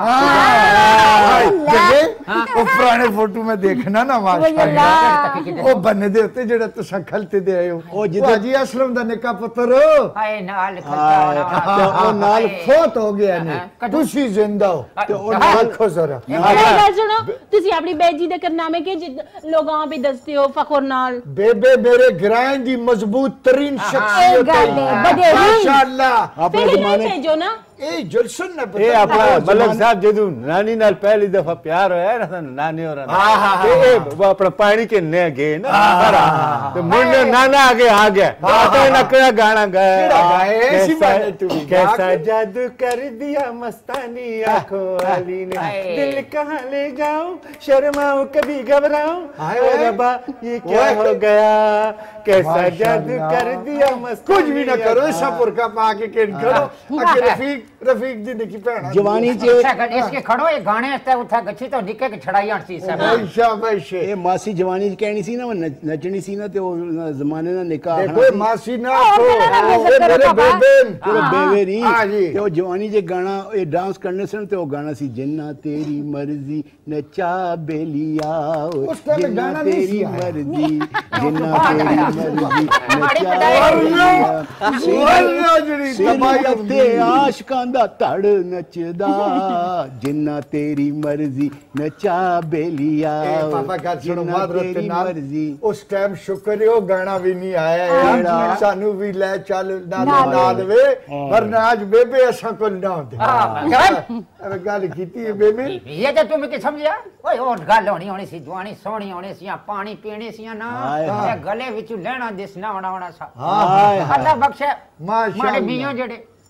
वो पुराने फोटो में देखना ना माशाल्लाह वो बनने दे होते जेड़ा तुसा खलते दे आए हो ओ ओ जिधर- हाजी असलम दा निका पुत्र हाय नाल तो ओ नाल फोत हो गया ने कदों? तुसी जिंदा हो तो ओ देखो जरा मेरी गल सुनो तुसी अपनी बेजी दे करनामे के लोगां पे दसते हो फखर नाल बेबे मेरे ग्रां दी मजबूत तरीन शख्सियत गल है, है बधेरी। माशाल्लाह अपने फिर जमाने नहीं भेजो ना ए जलसन ने ए पता अपना नहीं, मलक जमाने- साहब जदू नानी नाल पहली दफा प्यार होया ना नानी और हाँ, हाँ, हाँ, ए वो अपना पानी के ने गए ना बाहर। तो मुन्ने नाना आगे आ गया तो ना क्या गाना गाया केड़ा गाया? ऐसी कैसा- मैंने तू भी कैसा गा के- जादू कर दिया मस्तानी आंखों वाली ने हाय। दिल कहाँ ले जाऊं शर्माऊं कभी घबराऊं हाय, ओ हाय। रब्बा ये क्या ओए। हो गया कैसा माशाल्लाह। जादू कर दिया मस्तानी कुछ भी ना करो ऐसा आंखों- पुरखा पा के केन करो आके रफीक रफीक दी निकी भैन जवानी च अच्छा कर इसके खड़ो ये गाने हस्ते उठा गच्छी तो निके के छड़ाई आंटी सब शाबाश ए मासी जवानी च कहनी सी ना वो नच- नचनी सी ना ते वो जमाने दा निकाह देखो मासी ना ओ, को मेरा नाम ए, बेबे मेरे पापा। बेबे तेरे बेबे री हाँ जी। ते वो जवानी जे गाना ये डांस करने से ते वो गाना सी जिन्ना तेरी मर्जी नचा बेलिया उस टाइम जिन्ना गाना नहीं तेरी सी आया। मर्जी जिन्ना तेरी मर्जी हमारी नचा पिटाई बेलिया वरना जड़ी सिर तबाही ते आशकां दा धड़ नचदा जिन्ना तेरी मर्जी नचा बेलिया ए, पापा गल सुनो जिन्ना मादरत तेरी नाल मर्जी उस टाइम शुक्र है वो गाना भी नहीं आया केड़ा? यार सानू भी ले चल ना ना ना देवे वरना आज बेबे ऐसा को ना होते हां अरे गल कीती है बेबे ये तो तुम के समझिया ओए और गल होनी होनी सी जवानी सोहनी होनी सी पानी पीने सी ना हाय, ये गले विच लेना दिसना होना होना सा हाय हाय अल्लाह बख्शे माशाअल्लाह। मारे मियां जेड़े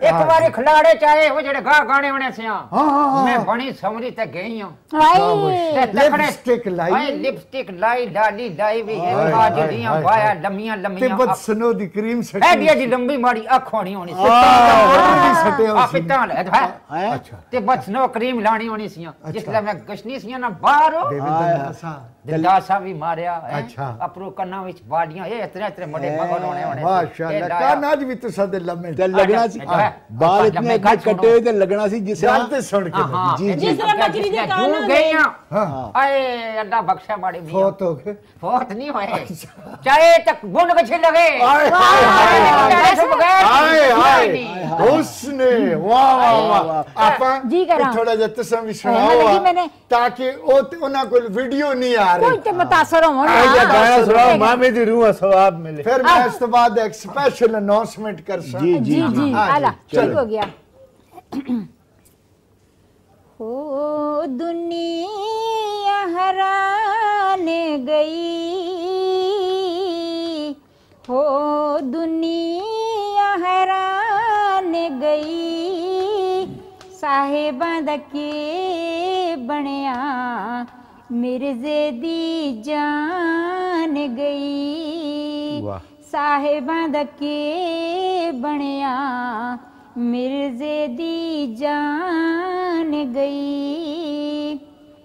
एक बार खिलाड़े चाहे वो जेड़े गा गाने होने से हाँ, हाँ, हाँ। मैं बड़ी समझी तक गई हूं हाय लिपस्टिक लाई हाय लिपस्टिक लाई डाली लाई भी है हाय, बाजलियां हाय, बाया हाय। लम्मियां ते लम्मियां बद सनो दी क्रीम सटी एडी एडी लंबी माड़ी अख होनी होनी सी हाँ, सटे आ होसी। पिता ले है अच्छा ते बस नो क्रीम लानी होनी सी जिसले मैं गशनी सी ना बाहर हो बेबी दंदासा दिलासा भी मारिया है अच्छा। अपरो कन्ना विच बालियां ए इतने इतने बड़े मगन होने होने माशाल्लाह कान आज भी तुसा दे लम्मे ते लगना सी बाल इतने इतने कटे हुए ते लगना सी जिस गल ते सुन के हाँ, जी, जिस तरह बकरी दे कान झूम होंदे। गई हां हाँ आए अल्लाह बख्शा माड़ी मियां फोत हो गए बहुत नहीं होए चाहे तक गुण गछे लगे आए, चाहे तो बगैर आए आए नहीं। उसने वाह वाह वाह आपा जी करा। थोड़ा जिहा तुसा भी हाँ, सुनाओ लगी आ, मैंने। ताकि ओ ते उन्हां कोल वीडियो नहीं आ कोई रही ते मुतासर हो ये गाया सुनाओ मामे दी रूह सवाब मिले फिर मैं इस तो बाद एक स्पेशल अनाउंसमेंट कर सा जी जी जी जी हाँ जी, आला ठीक चलो। हो गया हो दुनिया हरान गई हो दुनिया हरान गई साहिबां दा के बनिया मिर्जे दी जान गई वाह। साहिबां दा के बनिया मिर्जे दी जान गई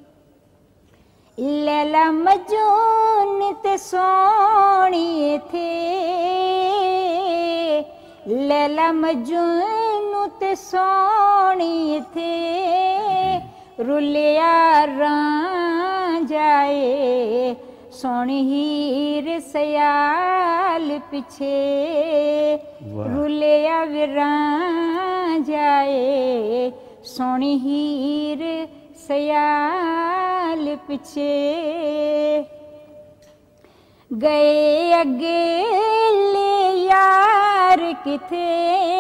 लैला मजून ते सोहणी थे लैला मजून ते सोहणी थे रुलिया रांझाए सोहनी हीर सयाल पिछे रुलिया विरां जाए सोहनी हीर सयाल पिछे गए अगे ले यार किथे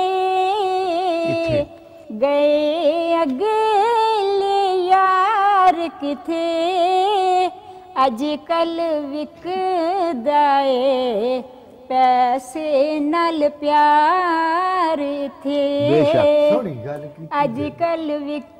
गए अगे ले यार किथे अजकल विकदाए पैसे नल प्यार थे सोहनी गल की अजकल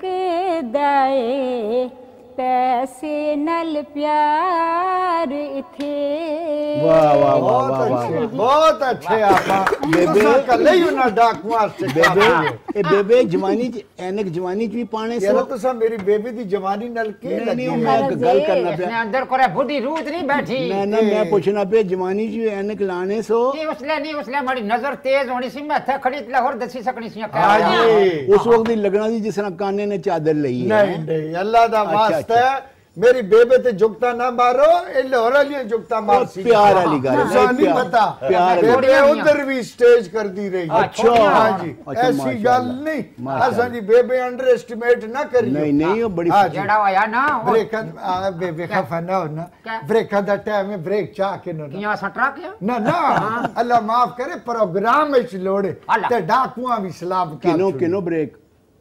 विकदाए पैसे नल प्यार थे वाह वाह वाह बहुत वाह वाह अच्छे बहुत अच्छे आपा बेबे कल ही उन्हां डाकुआं से बेबे ए बेबे जवानी च ऐनक जवानी च भी पाने यार सो तुसा मेरी बेबी दी जवानी नल के नहीं लगी नहीं मैं एक गल करना इसने पे अंदर करे बुढ़ी रूत नहीं बैठी ना ना मैं पूछना पे जवानी च भी ऐनक लाने सो नहीं उसले नहीं उसले हमारी नजर तेज होनी सी मैं थे खड़ी लाहौर दसी सकनी सी हाँ जी उस वक्त ही लगना सी जिस तरह काने ने चादर लई है नहीं नहीं अल्लाह दा अच्छा, वास्ता है मेरी बेबे ते जुगता ना मारो ए लाहौर वाली जुगता मार सी प्यार वाली गल तुसा है, नहीं प्यार- पता प्यार बेबे वाली। उधर भी स्टेज कर दी रही है। अच्छा। हाँ जी अच्छा, ऐसी माशाल्लाह। गल नहीं माशाल्लाह। असा जी बेबे अंडर एस्टिमेट ना करियो नहीं नहीं वो बड़ी हाँ जी जड़ा होया ना वो ब्रेक आ बेबे खफा ना होना क्या? ब्रेक दा टाइम है ब्रेक चाह के ना किया सटरा के ना ना अल्लाह माफ करे प्रोग्राम में लोड़े अल्लाह। ते डाकुआं भी सलाम कर किनो छुड़ी। किनो ब्रेक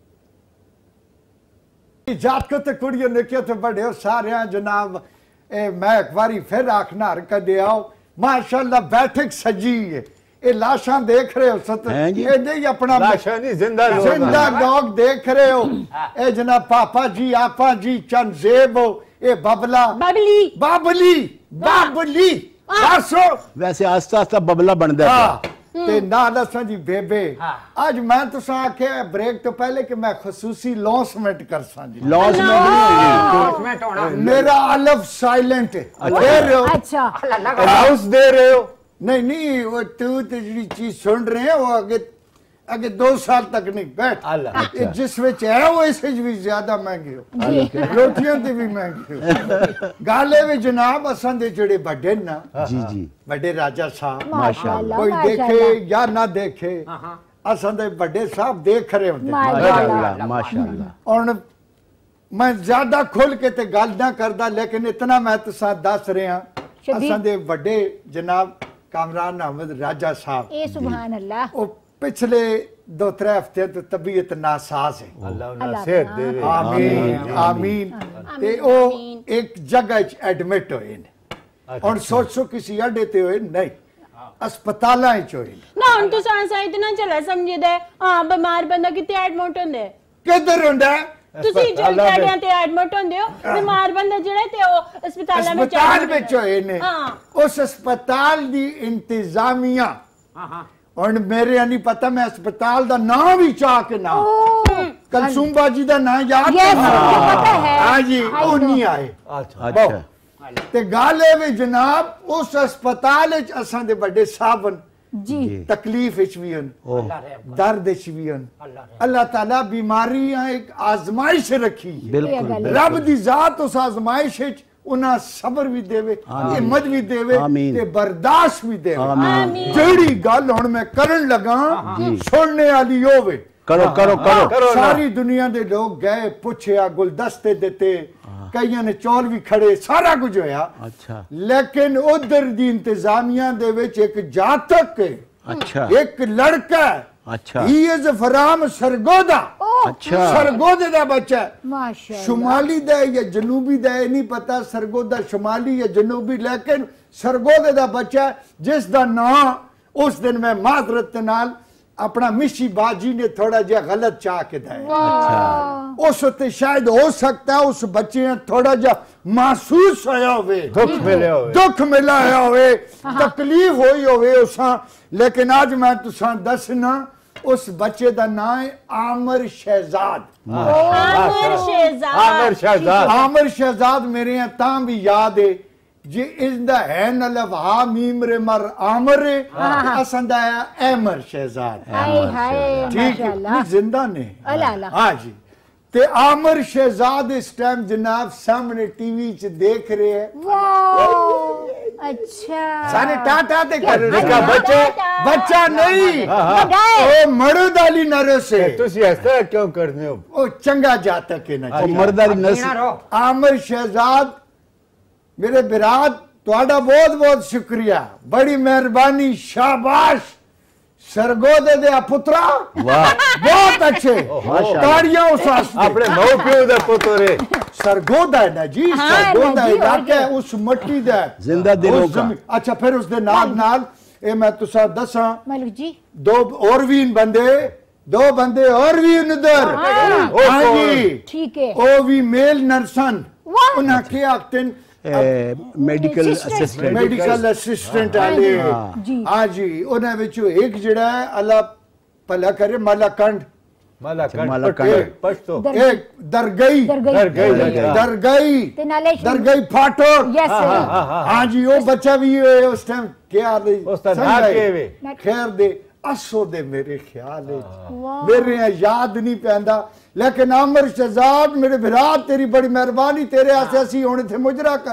जात ते कुड़ियों ने किया थे बड़े हो सारे हैं जनाब ए मैं एक बारी फिर आखना हर कदे आओ माशाल्लाह बैठक सजी है ये लाशां देख रहे हो सत हैं जी? ये नहीं अपना लाशा नहीं जिंदा लोग जिंदा लोग देख रहे हो ए जनाब पापा जी आपा जी चंद जेब हो ए बबला बबली बाबली बाबली बसो वैसे आस्ता आस्ता बबला बनदा हाँ है ते नाल असां जी बेबे हाँ। आज मैं तुसा आखे ब्रेक तो पहले कि मैं खसूसी लॉन्चमेंट कर सा जी लॉस में नहीं होगी उसमें टोना मेरा अलफ साइलेंट है दे रहे हो अच्छा अल्लाह लगा अनाउंस दे रहे हो नहीं नहीं वो तू तो जी चीज सुन रहे हैं वो आगे आगे दो साल तक नहीं बैठ अल्लाह ये जिस विच है वो इसे भी ज्यादा महंगे हो रोटियां ते भी महंगे हो गाले भी जनाब असां दे जेड़े बड़े ना जी जी बड़े राजा साहब माशाल्लाह कोई माशाल्लाह देखे या ना देखे असां दे बड़े साहब देख रहे होंदे माशाल्लाह माशाल्लाह माशाल्लाह और मैं ज्यादा खुल के ते गल ना करदा लेकिन इतना मैं तुसा दस रहा शदीद। असां दे बड़े जनाब कामरान अहमद राजा साहब ए सुभान अल्लाह वो पिछले दो त्रै हफ्ते तो तबीयत नासाज है अल्लाह उन्हें अल्लाह सेहत दे दे आमीन आमीन ते ओ एक जगह च एडमिट होए ने और सोचो किसी अड्डे ते होए नहीं अस्पतालां च होए ना हुन तो सांसा इतना चला समझे दे हां बीमार बंदा किते एडमिट होंदे किधर हुंदा है ਤੁਸੀਂ ਜੋ ਕਹਿੜਿਆਂ ਤੇ ਐਡਮਿਟ ਹੁੰਦੇ ਹੋ ਬਿਮਾਰ ਬੰਦਾ ਜਿਹੜਾ ਤੇ ਉਹ ਹਸਪਤਾਲਾਂ ਵਿੱਚ अस्पताल ਵਿੱਚ ਹੋਏ ਨੇ ਉਸ ਹਸਪਤਾਲ ਦੀ ਇੰਤਜ਼ਾਮੀਆ ਹਾਂ ਹਾਂ ਹੁਣ ਮੇਰੇ ਨਹੀਂ ਪਤਾ ਮੈਂ ਹਸਪਤਾਲ ਦਾ ਨਾਮ ਵੀ ਚਾਹ ਕੇ ਨਾ ਕਲਸੂਮ ਬਾਜੀ ਦਾ ਨਾਮ ਯਾਦ ਹੈ ਪਤਾ ਹੈ ਹਾਂ ਜੀ ਉਹ ਨਹੀਂ ਆਏ ਅੱਛਾ ਅੱਛਾ ਤੇ ਗੱਲ ਇਹ ਵੀ ਜਨਾਬ ਉਸ ਹਸਪਤਾਲ ਵਿੱਚ ਅਸਾਂ ਦੇ ਵੱਡੇ ਸਾਹਬ जी तकलीफ विच भी हन दर्द विच भी हन अल्लाह ताला बीमारियां एक आजमाइश रखी बिल्कुल रब दी जात उस आजमाइश विच उन्हां सबर भी देवे हिम्मत भी देवे ते बर्दाश्त भी देवे जेड़ी गल हुन मैं करन लगा सुनने वाली होवे करो करो करो सारी दुनिया दे लोग गए पूछया गुलदस्ते देते कईयां ने चौल भी खड़े सारा कुछ होया अच्छा लेकिन उधर दी इंतजामिया दे विच एक जातक है अच्छा एक लड़का है अच्छा ही इज फ्रॉम सरगोदा अच्छा सरगोदे दा बच्चा है माशाअल्लाह शुमाली दा या जनूबी दा नहीं पता सरगोदा शुमाली या जनूबी लेकिन सरगोदे दा बच्चा जिस दा नाम उस दिन मैं माजरत नाल अपना मिशी बाजी ने थोड़ा जिहा गलत चाह के दिया अच्छा उस ते शायद हो सकता है उस बच्चे ने थोड़ा जिहा महसूस होया होवे दुख मिले होवे दुख मिला होवे तकलीफ होई होवे उसा लेकिन आज मैं तुसां दसना उस बच्चे दा नाम है आमिर शहजाद आमिर शहजाद आमिर शहजाद आमिर शहजाद मेरे यहाँ तां भी याद है जी इसदा है नलफ हा मीम रे मर आमर असंदा है अहमर शहजाद हाय हाय ठीक है माशाअल्लाह जिंदा ने अल्लाह अल्लाह हां जी ते आमिर शहजाद इस टाइम जनाब सामने टीवी च देख रहे हैं वाह अच्छा सारे टाटा ते कर रहे का बच्चा बच्चा नहीं ओ मर्द वाली नरस है तुसी ऐसा क्यों करते हो ओ चंगा जातक है ना मर्दारी नस्ल आमिर शहजाद मेरे बिराद तुहाडा बहुत बहुत शुक्रिया बड़ी मेहरबानी शाबाश सरगोदे दे पुत्रा वाह बहुत अच्छे ताड़ियां उस वास्ते अपने मां प्यो दे पुत्रे सरगोदा है ना जी सरगोदा इलाका है उस मट्टी दा जिंदा दिलों का अच्छा फिर उसदे नाल नाल ए मैं तुसा दसां मलिक जी दो और भी बंदे दो बंदे और भी उधर हां जी ठीक है ओ भी मेल नर्सन उन्हां के आखते मेडिकल असिस्टेंट मेडिकल असिस्टेंट वाले हाँ जी उन्हें विचों एक जड़ा है अल्लाह भला करे मालाकंड मालाकंड पछतो एक दरगई दरगई दरगई ते नाले दरगई फाटक यस हाँ जी वो बच्चा भी है उस टाइम क्या उस टाइम नाम के वे खैर दे असो दे मेरे ख्याल है मेरे याद नहीं पैंदा लेकिन आमिर शहजाद मेरे भरा तेरी बड़ी मेहरबानी तेरे आसे असी होने थे मुजरा कर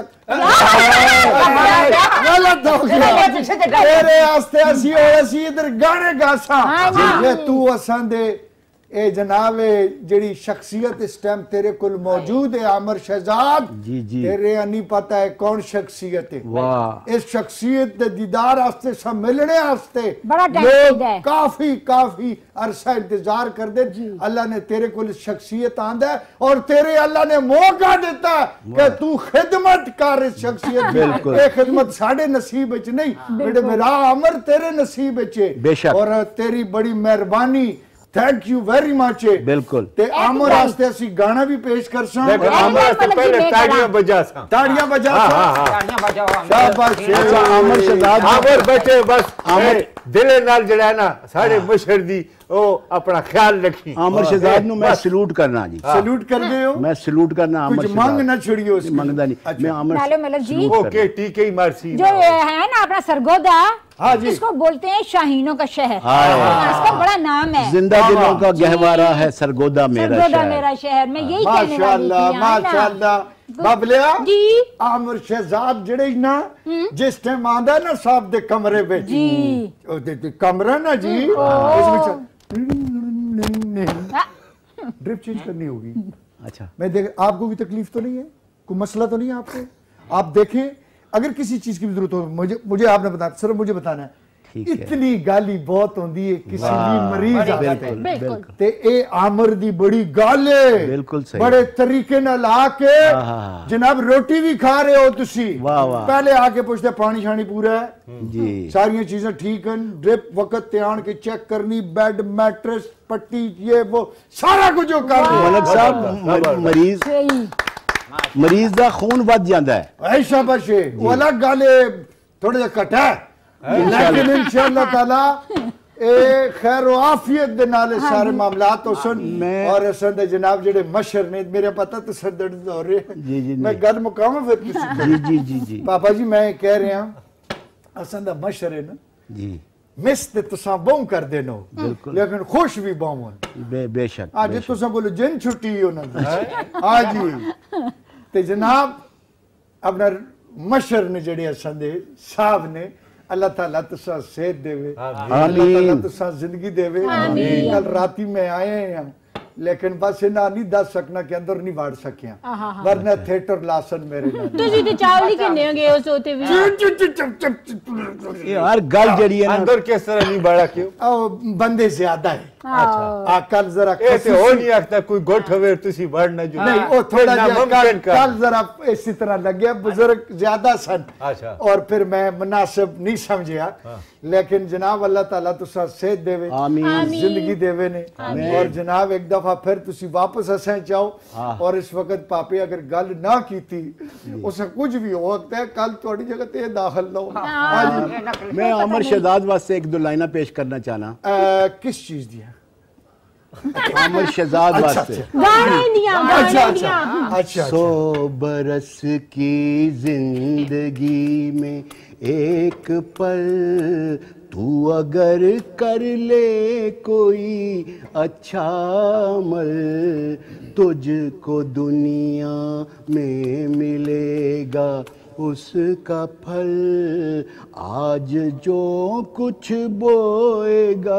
गलत हो गया तेरे आस्ते असी और असी इधर गाने गासा ये तू असन दे ए जनाब जेड़ी शख्सियत इस टाइम तेरे कुल मौजूद है आमिर शहजाद जी जी तेरे नहीं पता है कौन शख्सियत है वाह इस शख्सियत दे दीदार आस्ते सब मिलने आस्ते बड़ा लोग काफी काफी अरसा इंतजार कर दे अल्लाह ने तेरे को शख्सियत आंदा है और तेरे अल्लाह ने मौका देता है कि तू खिदमत कर इस शख्सियत की ये खिदमत साढ़े नसीब विच नहीं बेटे मेरा आमिर तेरे नसीब विच है और तेरी बड़ी मेहरबानी थैंक यू वेरी मच बिल्कुल ते आमिर वास्ते ਅਸੀਂ गाना भी पेश कर सा लेकिन आमिर वास्ते पहले ताड़ियां बजा सा ताड़ियां बजा सा ताड़ियां बजाओ शाबाश अच्छा आमिर शहजाद आमिर बचे बस आमिर दिले नाल जड़ा ना सारे मुशर दी ओ अपना ख्याल रखी आमिर शहजाद नु मैं सलूट करना जी सलूट कर दे हो मैं सलूट करना आमिर कुछ मांग ना छोड़ियो मांगदा नहीं मैं आमिर नाले मलिक जी ओके ठीक है मारसी जो है ना अपना सरगोदा हाँ जी इसको बोलते हैं शाहीनों का शहर इसका बड़ा नाम है जिंदा दिलों का गहवारा है सरगोदा मेरा सरगोदा शहर मेरा शहर मैं यही कहने वाली थी माशाल्लाह माशाल्लाह बाबलिया जी आमिर शहजाद जड़े ना जिस टाइम आंदा ना साहब दे कमरे विच जी ओ दे कमरा ना जी इस विच ड्रिप चेंज करनी होगी अच्छा मैं देख आपको भी तकलीफ तो नहीं है कोई मसला तो नहीं है आपको आप देखें अगर किसी चीज की भी जरूरत हो मुझे मुझे आपने बताया सिर्फ मुझे बताना है इतनी गाली बहुत होंदी है किसी भी मरीज आते बिल्कुल ते ए आमर दी बड़ी गल है बिल्कुल सही बड़े तरीके नाल आके जनाब रोटी भी खा रहे हो तुसी वाह वाह पहले आके पूछते पानी शानी पूरा है जी सारियां चीजें ठीक हैं ड्रिप वक्त ते आन के चेक करनी बेड मैट्रेस पट्टी ये वो सारा कुछ जो कर रहे मलक साहब मरीज सही मरीज दा खून ਵੱਧ ਜਾਂਦਾ है ऐसा बस है वो अलग गल है थोड़ा सा कटा है लेकिन इंशाअल्लाह ताला ए खैर आफियत दे नाल सारे मामलात तो सुन और असन दे जनाब जेडे मशर ने मेरे पता तो सर दर्द हो रहे हैं जी जी मैं गल मुकामा फिर किसी जी जी जी जी पापा जी मैं कह रहा हूं असन दा मशर है ना जी मिस ते तुसा बहु कर देनो लेकिन खुश भी बहु बे बेशक आज तुसा बोलो जिन छुट्टी हो ना हां जी ते जनाब अपना मशर ने जेडे असन दे साहब ने अल्लाह ताला तुसा सेहत देवे अल्लाह ताला तुसा जिंदगी देवे कल राती में आए हैं लेकिन बस इना नहीं दस सकना के अंदर नहीं वाड़ सकिया वरना थिएटर लासन मेरे नाल ਤੁਸੀਂ ਤੇ ਚਾਵਲੀ ਕਿੰਨੇ ਗਏ ਉਸ ਉਤੇ ਵੀ यार गल जड़ी है ना अंदर किस तरह नहीं बड़ा क्यों ओ बंदे ज्यादा है आ कल जरा ए ते हो नहीं सकता कोई गोठ होवे तुसी बढ़ना जो नहीं वो थोड़ा ना जिहा मुमकिन कल कल जरा इसी तरह लग गया बुजुर्ग ज्यादा सन अच्छा। और फिर मैं मुनासिब नहीं समझा लेकिन जनाब अल्लाह ताला तुसा सेहत देवे आमीन जिंदगी देवे ने और जनाब एक दफा फिर तुसी वापस असें चाहो और इस वक्त पापे अगर गल ना कीती उसे कुछ भी हो सकता है कल थोड़ी जगह ते दाखिल लो हां जी मैं अमर शहजाद वास्ते एक दो लाइना पेश करना चाहना अ, किस चीज दिया अमर शहजाद वास्ते ਗਾਣੇ ਦੀਆਂ अच्छा ਗਾਣੇ अच्छा ਦੀਆਂ अच्छा सौ बरस की जिंदगी में एक पल तू अगर कर ले कोई अच्छा अमल तुझको दुनिया में मिलेगा उसका फल आज जो कुछ बोएगा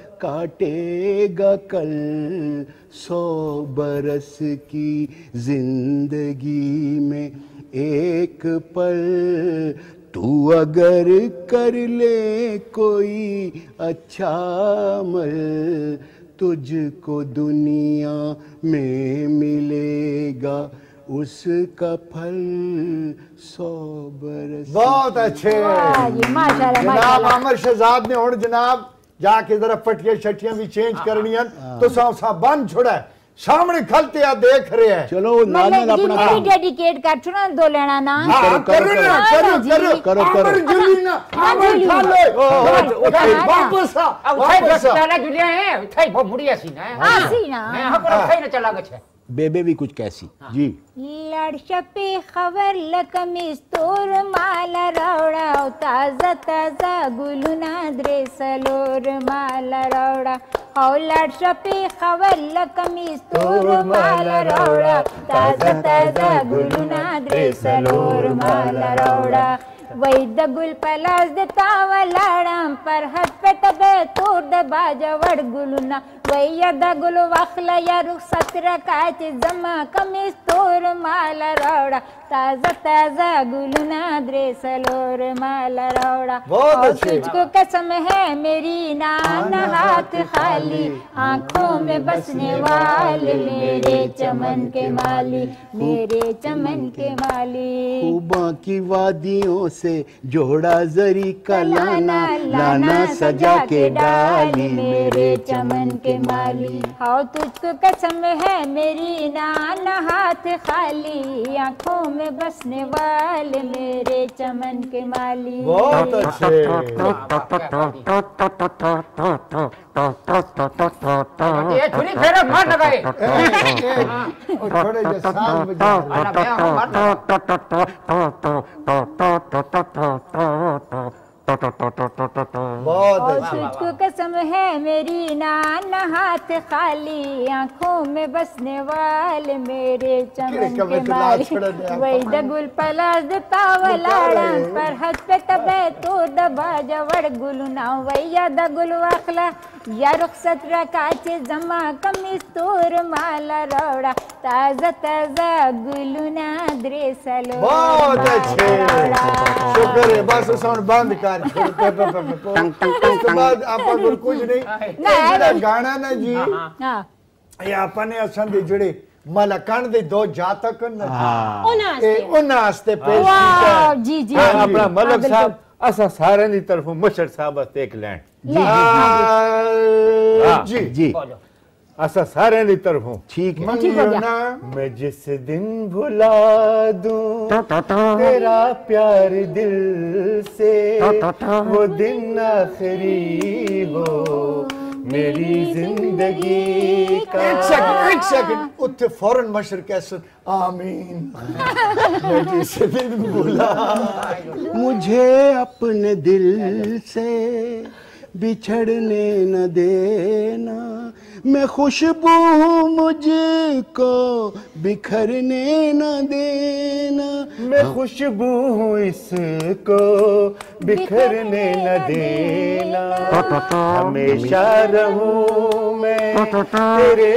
काटेगा कल सौ बरस की जिंदगी में एक पल तू अगर कर ले कोई अच्छा अमल तुझको दुनिया में मिलेगा उसका फल सौ बरस बहुत अच्छे वाह जी माशाल्लाह जनाब माशाल्लाह अमर शहजाद ने हुण जनाब जाके जरा पटियां शटियां भी चेंज करनियां तो सा सा बन छुड़ा है सामने खलते आ देख रहे हैं चलो नाल नाल मतलब जी अपना मेरी डेडिकेट कर छुना दो लेना ना हाँ, करो ना करो करो करो, करो। अमर जुलीना अमर खा लो वापस आ वापस आ चला जुलिया है થઈ બહુ મુડી આસી ના आसी ना मैं हको થઈ न चला गछे बेबे भी कुछ कैसी जी लड़शपे खबर लकमिस्तूर माला रौड़ा ताजा ताजा गुलुना द्रेसलोर माला रौड़ा औ लड़शपे खबर लकमिस्तूर माला रौड़ा ताजा ताजा गुलुना द्रेसलोर माला रौड़ा वैद गुल पलास देता वलाड़म पर हद पे तबे तोड़ दे बाजा वड़ गुलुना वैया द गुल वखला या रुखसत रकाच जमा कमीज तोर माला रौड़ा ताजा ताजा गुलुना द्रेसलोर माला रौड़ा बहुत और अच्छे। तुझको कसम है मेरी नाना हाथ खाली आंखों में बसने वाले मेरे चमन के माली मेरे चमन के माली खूबा की वादियों से जोड़ा जरी का लाना लाना सजा के डाली मेरे चमन के माली हाँ तुझको कसम है मेरी नाना हाथ खाली आंखों में बसने वाले मेरे चमन के माली बहुत अच्छे ये छुरी फेरो मार लगाए और थोड़े जे साल बजा अरे मैं हूं बहुत और अच्छे तुझको कसम है मेरी नाना हाथ खाली आंखों में बसने वाले मेरे चमन कभी के तो लाज माली छोड़ा दे आप। वही दगुल पलास देता वलाड़म पर हद पे तबे तो दबा जवड़ गुलुना वैया दगुल वाखला या रुखसत रकाचे जमा कमीज तोर माला रौड़ा ताजा ताजा गुलुना द्रेसलो बहुत अच्छे शुक्र है बस साउंड बंद कर यार छोड़ पे पे पे पे उसके बाद आपा को कुछ नहीं ये जेड़ा गाना ना जी हां ये आपा ने असन दे जेड़े मलकन दे दो जातक न ਉਹਨਾਂ ए ਵਾਸਤੇ उन्हां वास्ते पेश वाह कीता जी जी हाँ, अपना मलक बिल्कुल। साहब असा सारे दी तरफों मुशर साहब वास्ते एक लैंड ले, आ, जी जी बोलो असा सारे दी तरफों ठीक है ठीक हो गया। ना मैं जिस दिन भुला दूं तेरा प्यार दिल से वो दिन आखिरी हो मेरी जिंदगी का। एक सेकंड एक सेकंड उत्ते फौरन मशर कैसे आमीन मैं जिस दिन भुला मुझे अपने दिल से बिछड़ने न देना मैं खुशबू मुझको बिखरने न देना मैं खुशबू हूँ इसको बिखरने न देना हमेशा रहूं मैं तेरे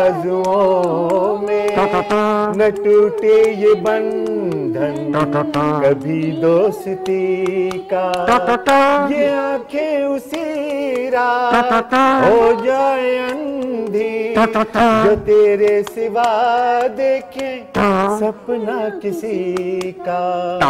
बाजुओं में न टूटे ये बंधन कभी दोस्ती का ये आंखें उसी रात हो जाए अंधी जो तेरे सिवा देखे सपना किसी का।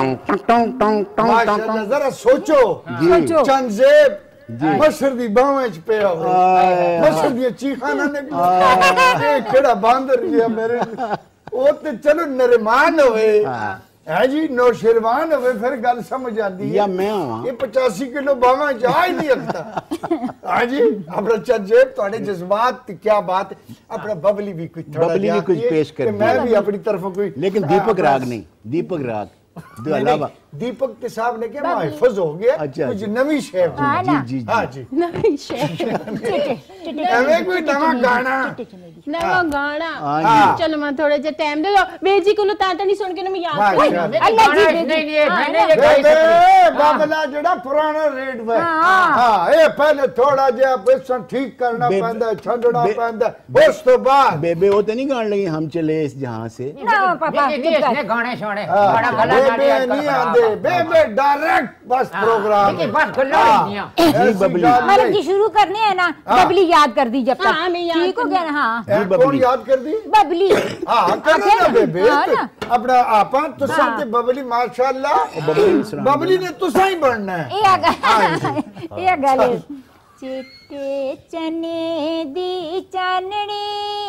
माशाल्लाह जरा सोचो सोचो। चंद जेब मशर दी बाहों च पे होवे मशर दी चीखां ना निकले ए केड़ा बांदर गया मेरे ओ ते चलो नरमान होवे है जी नौशेरवान होवे फिर गल समझ आती है या मैं हूं ये पचासी किलो बावा जा ही नहीं सकता हाँ जी अपना चंजेब थोड़े जज्बात की क्या बात है अपना बबली भी कुछ थोड़ा बबली भी कुछ जाती है पेश कर कि मैं दिया। भी अपनी तरफ कोई लेकिन दीपक राग नहीं दीपक राग दो नहीं, अलावा नहीं, दीपक के साहब ने क्या महफूज हो गया अच्छा, कुछ अच्छा। नवी शेर हाँ ना। जी जी हाँ जी ਨਵੀਂ ਸ਼ੇਰ चिट्टे चिट्टे एवे कोई नवा गाना ਨਵਾਂ ਗਾਣਾ हाँ ਚਲੋ ਮੈਂ ਥੋੜਾ ਜਿਹਾ ਟਾਈਮ ਦੇ ਦਿਓ ਬੇਜੀ ਕੋਲੋਂ ਤਾਂ ਤਾਂ ਨਹੀਂ ਸੁਣ ਕੇ ਨਾ ਮੈਂ ਯਾਦ वाह, ਕਰ क्या- अल्लाह जी नहीं नहीं ये मैंने ये गाई बे- सकती बे, बाबला जेड़ा पुराना रेट वे हाँ। हाँ ये पहले थोड़ा जिहा बेसन ठीक करना बे- पैंदा छंडना बे- पैंदा उस तो बाद बेबे वो तो नहीं गाने लगी हम चले इस जहां से ना पापा नहीं चुप इसने कर गाने छोड़े हाँ, बड़ा गला बेबे नाली आजकल नहीं खराब आंदे है। बेबे डायरेक्ट बस प्रोग्राम देखिए बस गल्ला हाँ, नहीं है। ऐसी बबली। गाल मतलब नहीं। जी शुरू करने है ना हाँ। बबली याद कर दी जब तक हाँ, मैं याद ठीक हो कर गया ना हाँ ए, जी, कौन बबली। याद कर दी बबली हाँ करो आखिर ना ना, बेबे हाँ ना। अपना आपा तो हाँ। सब बबली माशाल्लाह बबली सलाम बबली ने तुसा ही बनना है ਇਹ ਗੱਲ ਇਹ ਗੱਲ ਚਿੱਟੇ ਚਨੇ ਦੀ ਚਾਨਣੀ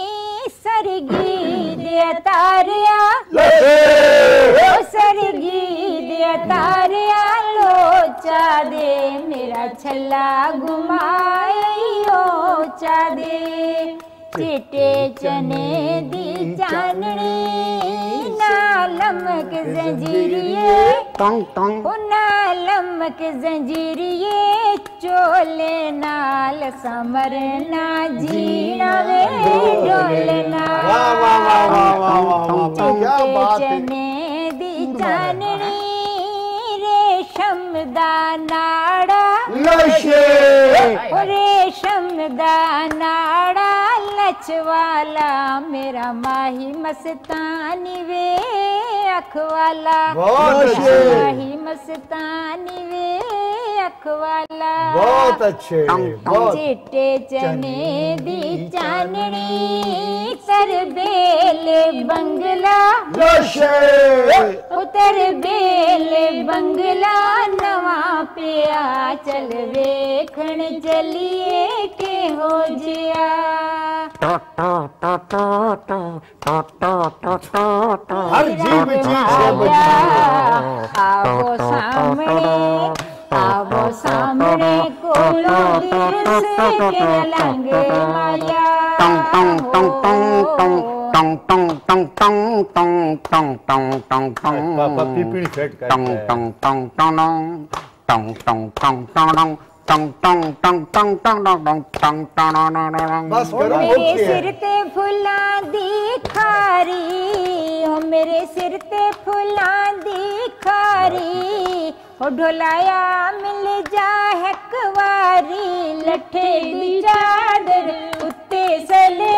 ਸਰਗੀ ਦੇ ਤਾਰਿਆ ਓ ਸਰਗੀ ਦੇ ਤਾਰਿਆ ਲੋਚਾ ਦੇ ਮੇਰਾ ਛੱਲਾ ਗੁਮਾਇਓ ਚਾ ਦੇ ਚਿੱਟੇ ਚਨੇ ਦੀ ਚਾਨਣੀ ਨਾ ਲਮਕ ਜ਼ੰਜੀਰੀਏ टोंग टोंग उन्ना लमक जंजीरिए चोले नाल समरना जीना वे डोलना वाह वाह वाह वाह वाह वाह वाह क्या चिट्टे बात है चने दी चाननी रेशम दा नाड़ा लशे ओ रेशम दा नाड़ा लचवाला मेरा माही मस्तानी वे अखवाला बहुत अच्छे। माही मस्तानी वे अखवाला बहुत अच्छे बहुत चिट्टे चने दी चाननी तर बेले बंगला लशे उतर बेले बंगला नवा पिया चल वेखण चलिए के हो जिया हर जीव चीज से बची आवो सामने आवो सामने कोलो दिस के लंग माया पापा पीपीड़ी सेट कर बस करो मेरे ओके सिर ते फुलां दी खारी हो मेरे सिर ते फुलां दी खारी हो ढोलाया मिल जा हकवारी लठे दी चादर उत्ते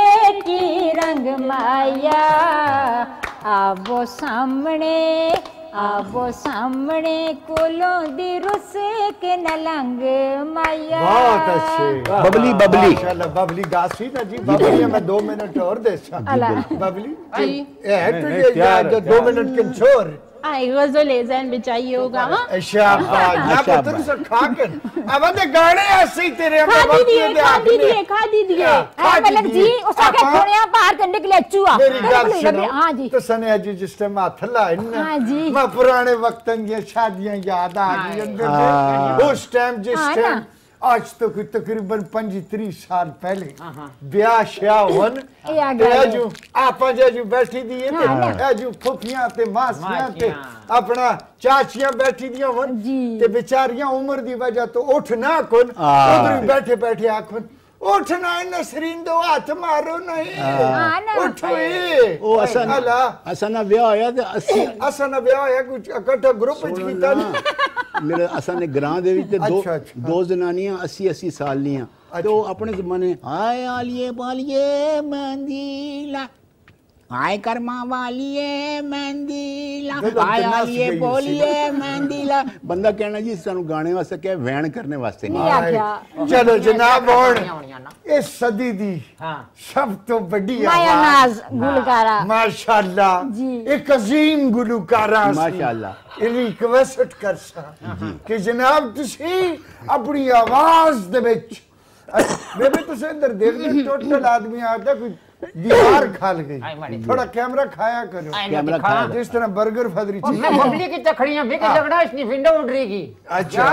सलेटी रंग माया आवो सामने आवो सामने कोलों दी रुस के नलंग माया। बहुत अच्छे बबली बबली माशाल्लाह बबली गासी ना जी बबली मैं दो मिनट और दे बबली जी ए तुझे याद दो मिनट के छोर आई गजल जैन बिचाई होगा हां शाबाश ना पुत्र से खा के अब दे गाने ऐसे तेरे खा दीजिए खा दीजिए खा दीजिए ए मलक जी उसका के खोणिया बाहर के निकले चूहा मेरी गल सुनो हां जी तो सने जी जिस टाइम हाथ लाए ना हाँ जी। मैं पुराने वक्तन की शादियां याद आ गई अंदर उस टाइम जिस हाँ टाइम ना। आज तो कोई तकरीबन पंजी साल पहले ब्याह श्याह वन ये आ ते गया अजू आपा जू बैठी दी ते हाँ, अजू फुफियां ते मासियां ते अपना चाचियां बैठी दियां वन जी। ते बेचारियां उम्र दी वजह तो उठ ना कोन हाँ। उधर ही बैठे बैठे आखन उठना नसरीन दो हाथ मारो नहीं हाँ ना। उठो ये ओ असन अला असन ब्याह होया ते अस्सी असा ना ब्याह होया कुछ इकट्ठा ग्रुप च कीता ना मेरे असन ने ग्रां दे विच ते दो अच्छा, अच्छा। दो जनानियां अस्सी अस्सी साल दियां ते ओ अपने जमाने हाय आलिए बालिए मेहंदीला हाय कर्मा वालिए मेहंदीला देखो, हाय कितना आलिए सही बोलिए मेहंदीला बंदा कहना जी सानू गाने वास्ते क्या वैन करने वास्ते नहीं नहीं आख्या चलो जनाब और इस सदी दी हां सब तो बड़ी माया आवाज नाज गुलकारा माशाल्लाह जी। एक अजीम गुलकारा सी। माशाल्लाह। ਇਹ ਰਿਕਵੈਸਟ ਕਰ ਸਾਂ ਕਿ ਜਨਾਬ ਤੁਸੀਂ ਆਪਣੀ ਆਵਾਜ਼ ਦੇ ਵਿੱਚ ਬੇਬੇ ਤੁਸੀਂ ਅੰਦਰ ਦੇਖਦੇ ਟੋਟਲ ਆਦਮੀ ਆਦਾ ਕੋਈ दीवार खाल गई थोड़ा कैमरा खाया करो कैमरा खाया जिस तरह बर्गर फदरी चीज मैं बबली की तखड़ियां भी के झगड़ा इसनी विंडो उड़ रही की अच्छा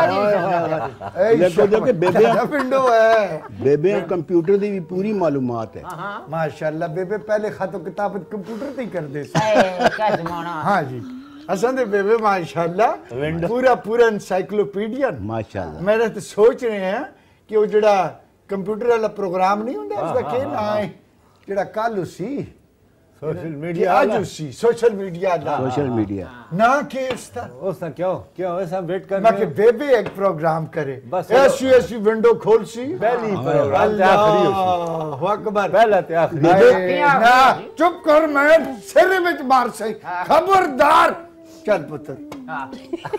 देखो जो कि बेबे विंडो है बेबे कंप्यूटर दी भी पूरी मालूमात है माशाल्लाह बेबे पहले खातो किताबत कंप्यूटर ते कर दे ए क्या जमाना हाँ जी असन दे बेबे माशाल्लाह पूरा पूरा एनसाइक्लोपीडिया माशाल्लाह मेरे तो सोच रहे हैं कि वो जड़ा कंप्यूटर वाला प्रोग्राम नहीं होता उसका क्या नाम है जड़ा कल सी सोशल मीडिया आज सी सोशल मीडिया दा सोशल मीडिया ना के इसता उसका क्यों क्यों ऐसा वेट कर मैं के बेबे एक प्रोग्राम करे बस ऐसी ऐसी विंडो खोल सी पहली प्रोग्राम ते आखिरी हो अल्लाह अकबर पहला ते आखिरी बेबे ना चुप कर मैं सिर में मार सही खबरदार चल पुत्र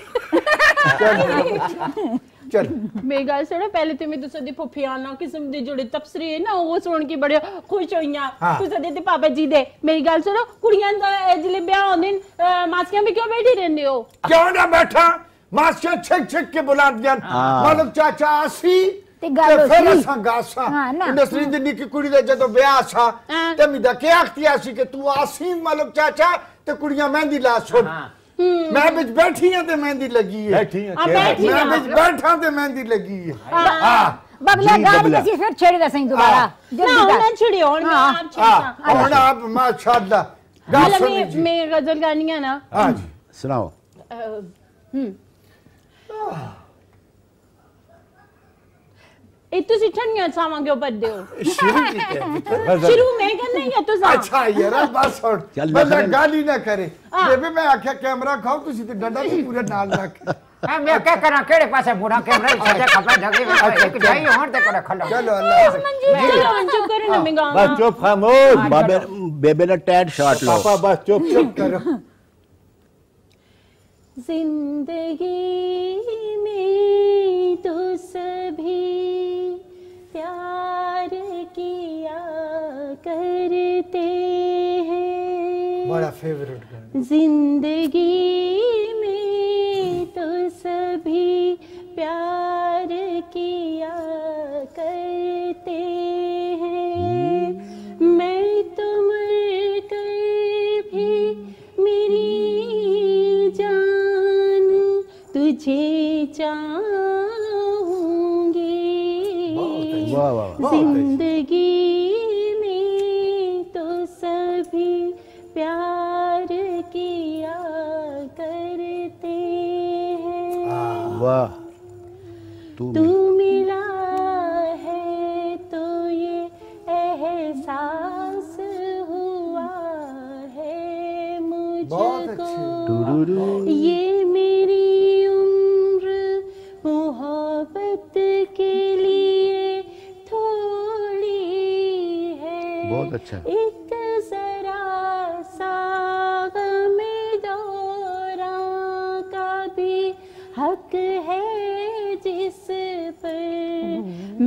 चल चल मेरी गल सुनो पहले ते मैं तुसा दी फुफियाना किस्म दी जोड़े तबसरे ना वो सुन के बड़े खुश होइयां तुसा दे ते पापा जी दे मेरी गल सुनो कुड़ियां दा जिले ब्याह होंदे मासियां भी क्यों बैठी रहंदे हो क्यों ना बैठा मासियां छिक छिक के बुला दिया मतलब चाचा आसी ते गल फिर होसी। असां गासा हाँ ना। इंडस्ट्री दी निक्की कुड़ी दा जदों ब्याह सा ते मिदा के आखती आसी कि तू आसी मतलब चाचा ते कुड़ियां मेहंदी ला छोड़ मैं बिच बैठी हां ते मेहंदी लगी है बैठी हैं, हां क्या बैठी मैं हां बिच बैठा ते मेहंदी लगी है हां बगले जी, गाल बगला। में फिर छेड़ दे सही दोबारा ना जल्दी ना कर छिड़ियो और मैं हाँ। आप छिड़सा हां और आप माशाल्लाह गा मतलब सुनी मैं जी मैं गजल गानी है ना हां जी सुनाओ हम्म ए तुसी ठंडियां छावां क्यों पढ़दे हो शुरू की है शुरू में करना या तो अच्छा यार बस और चल बंदा बखरे- गाली ना करे बेबे मैं आख्या कैमरा खाओ तुसी ते डंडा ते पूरा नाल रख ए मैं क्या करा केड़े पासे मुड़ा कैमरा सजा खपा ढगे में एक जाई होन ते करे खला चलो अल्लाह से चलो चुप करो ना मैं गाऊं बस चुप खामोश बाबे बेबे ने टैड शॉट लो पापा बस चुप चुप करो जिंदगी में तो सभी प्यार किया करते हैं बड़ा फेवरेट गाना जिंदगी में तो सभी प्यार किया करते हैं मैं तो मर कर भी मेरी जान तुझे चाहूंगी वाह वाह वाह जिंदगी में तो सभी प्यार किया करते हैं वाह तू तू मिला है तो ये एहसास हुआ है बहुत मुझको ये मेरी उम्र मोहब्बत के लिए थोड़ी है बहुत अच्छा। एक जरा सा गम दौरान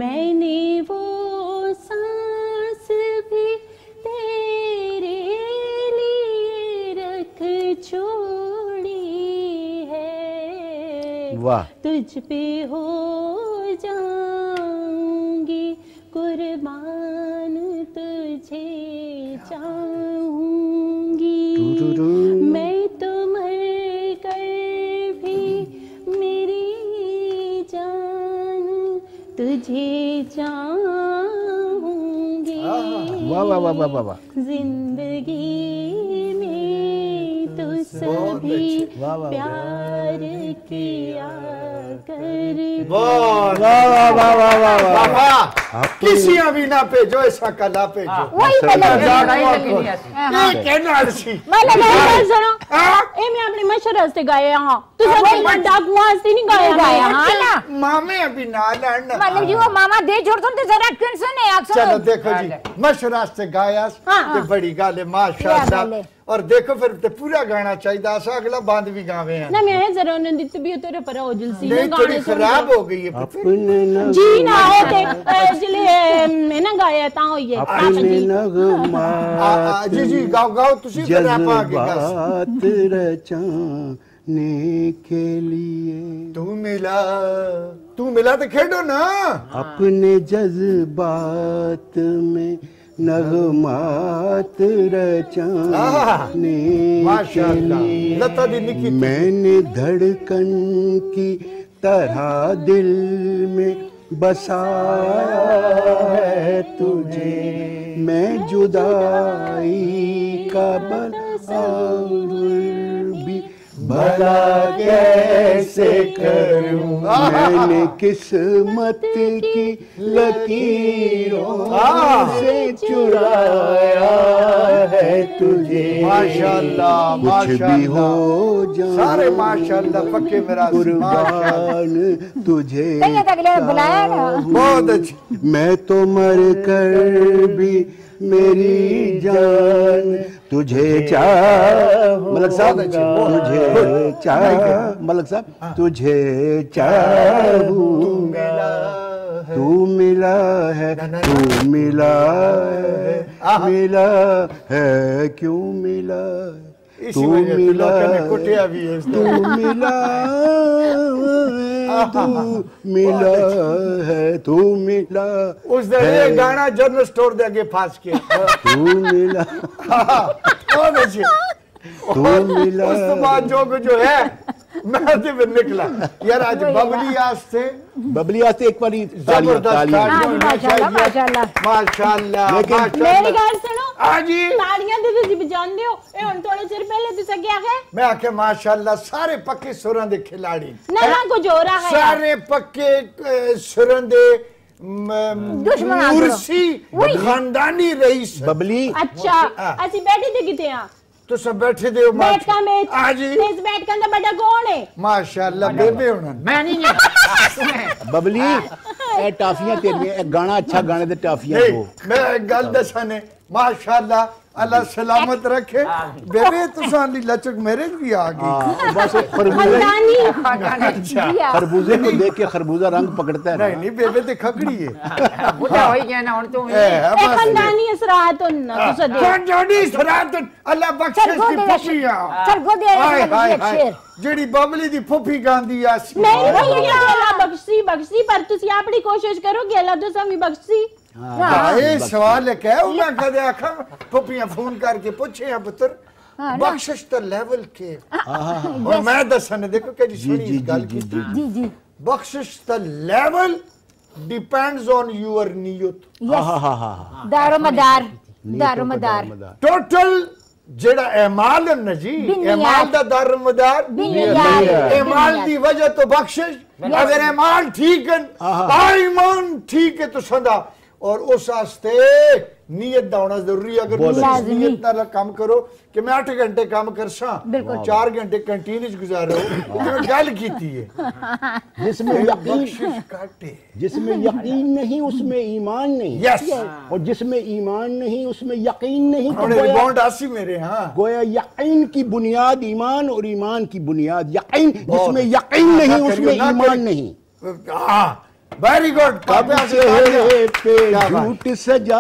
मैंने वो सांस भी तेरे लिए रख छोड़ी है। वाह। तुझ पे हो जाऊंगी कुर्बान, तुझे चाहूंगी मैं तो मर कर भी मेरी जान तुझे चाहूंगी। वाह वाह वाह वाह वाह। जिंदगी में तो सभी प्यार किया कर। वाह वाह वाह वाह वाह वाह वाह। वाह किसी भी ना भेजो ऐसा कला भेजो। वही मतलब ये कहना सी मतलब मैं सुनो ए मैं अपने मशहूर हस्ते गाया हां तू सब डाकू हस्ते नहीं गाया गाया हां ना मामे अभी ना लड़ना मतलब जी वो मामा दे छोड़ तो जरा क्यों सुने अक्सर। चलो देखो जी मशहूर हस्ते गाया ते बड़ी गल है माशाल्लाह। और देखो फिर ते पूरा गाना चाहिए सा अगला बंद भी गावे हैं ना मैं जरा उन्हें दित भी तेरे पर हो जलसी नहीं थोड़ी खराब हो गई है जी ना होते इसलिए मैं ना गाया ता हो ये अपने नगमा जी जी गाओ गाओ तुसी फिर आप आगे गा जज्बात रचाने के लिए तू मिला तू मिला तो खेडो ना अपने जज्बात में नगमात रचाने के लिए मैंने धड़कन की तरह दिल में बसाया है तुझे। मैं जुदाई का बसाउर भी भला कैसे करूं। मैंने किस्मत की लकीरों से चुराया है तुझे। माशाल्लाह कुछ भी हो जाए सारे माशाल्लाह पक्के मेरा कुर्बान तुझे बुलाया ना बहुत अच्छी। मैं तो मर कर भी मेरी जान तुझे चाह मलक साहब तुझे चाह मलक साहब तुझे चाहूंगा। तू मिला है तू मिला है मिला है क्यों मिला तू मिला कुटिया भी है तू मिला तू मिला है तू मिला उस दिन ये गाना जनरल स्टोर दे आगे फास के तू मिला बहुत अच्छी तू मिला उस बाद जो जो है मैं तो फिर निकला यार आज बबली आस्ते बबली आस्ते एक बार तालियां तालियां माशाल्लाह माशाल्लाह माशाल्लाह मेरी गल सुनो आजी तालियां दे तुसी बजांदे हो ए हुन थोड़े चिर पहले तुसा क्या है मैं आखे माशाल्लाह सारे पक्के सुरां दे खिलाड़ी ना ना कुछ हो रहा है सारे पक्के सुरां दे मुर्सी खानदानी रईस बबली अच्छा असि बैठे थे किथे हां तो सब बैठे दे बैठका में आजी इस बैठका का बड़ा कौन है माशाल्लाह बेबे होना मैं नहीं है बबली ए टाफियां तेरी ए गाना अच्छा गाने दे टाफियां दो मैं एक गल दसाने माशाल्लाह अल्लाह सलामत रखे बेबे तुसानी लचक मेरे भी आ गई बस खरबूजे खरबूजे को देख के खरबूजा रंग पकड़ता है नहीं नहीं बेबे ते खकड़ी है बुढ़ा हो गया ना हुन तू ए खानदानी असरात ना तुसा दे खानदानी असरात अल्लाह बख्शे दी फुफिया चल गो दे शेर जेड़ी बबली दी फुफी गांदी आ नहीं नहीं अल्लाह बख्शी बख्शी पर तुसी अपनी कोशिश करो कि अल्लाह तुसा मी बख्शी ये सवाल है क्या मैं कदे आखा फुफियां फोन करके पूछे या पुत्र बख्शिश तो लेवल के और मैं दसने देखो केडी सुनी इस गल की जी जी बख्शिश तो लेवल डिपेंड्स ऑन योर नियत दारोमदार दारोमदार टोटल जेड़ा एमाल है ना जी एमाल दा दारोमदार एमाल दी वजह तो बख्शिश अगर एमाल ठीक है ईमान ठीक है तो सदा और उस वास्ते नीयत दा होना जरूरी अगर तुम नीयत नाल काम करो कि मैं आठ घंटे काम करसा चार घंटे कैंटीन च गुजारो तो गल कीती है जिसमें यकीन जिसमें यकीन नहीं उसमें ईमान नहीं यस और जिसमें ईमान नहीं उसमें यकीन नहीं तो बॉन्ड आसी मेरे हां गोया यकीन की बुनियाद ईमान और ईमान की बुनियाद यकीन जिसमें यकीन नहीं उसमें ईमान नहीं हां वेरी गुड कब चेहरे पे झूठ सजा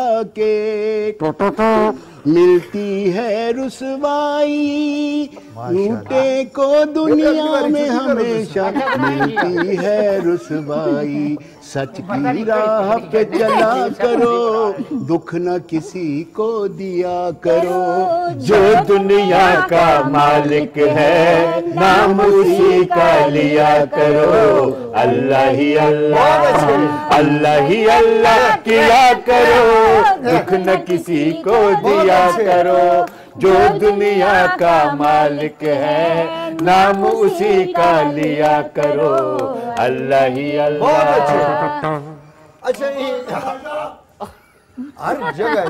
के मिलती है रुसवाई, झूठे को दुनिया में हमेशा मिलती है रुसवाई। सच की राह पे चला करो, दुख न किसी को दिया करो। जो दुनिया का मालिक है नाम उसी का लिया करो। अल्लाह ही अल्लाह अल्लाह ही अल्लाह किया करो, दुख न किसी को दिया करो। जो दुनिया का मालिक है नाम उसी का लिया करो। अल्लाह ही अल्लाह। अच्छा ये हर जगह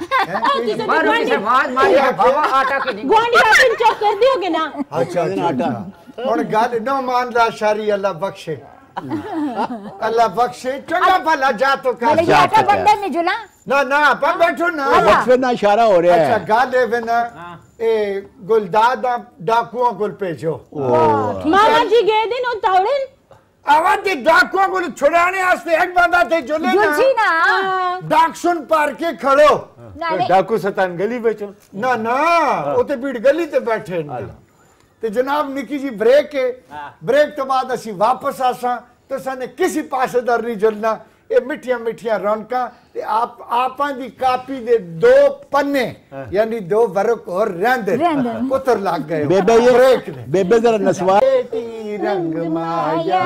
मारो किसे मार मार बाबा आटा के नहीं गुआंढी आप चौक कर दियोगे ना। अच्छा आटा और गाल न मान ला शारी अल्लाह बख्शे अल्लाह बख्शे चंगा भला जा तो कर ये आटा बंदर में जुला ना ना पर बैठो ना वक्फे ना इशारा हो रहा अच्छा है। गाले बिना ए गुलदादा डाकुओं को भेजो। मामा जी गए दिन उतावड़न आवाज दे डाकुओं को छुड़ाने वास्ते एक बंदा थे जो ले जुलसी ना ना डाक सुन पार के खड़ो नाले डाकू सतान गली बेचो ना ना उते भीड़ गली ते बैठे ने ते जनाब निकी जी ब्रेक है ब्रेक तो बाद असी वापस आसा तो साने किसी पासेदार नहीं चलना। ये मिठिया मिठिया रौनका ते आप आपा दी कापी दे दो पन्ने यानी दो वर्क और रहंदे उतर लग गए बेबे ये ब्रेक ने बेबे जरा नसवा बेटी रंग माया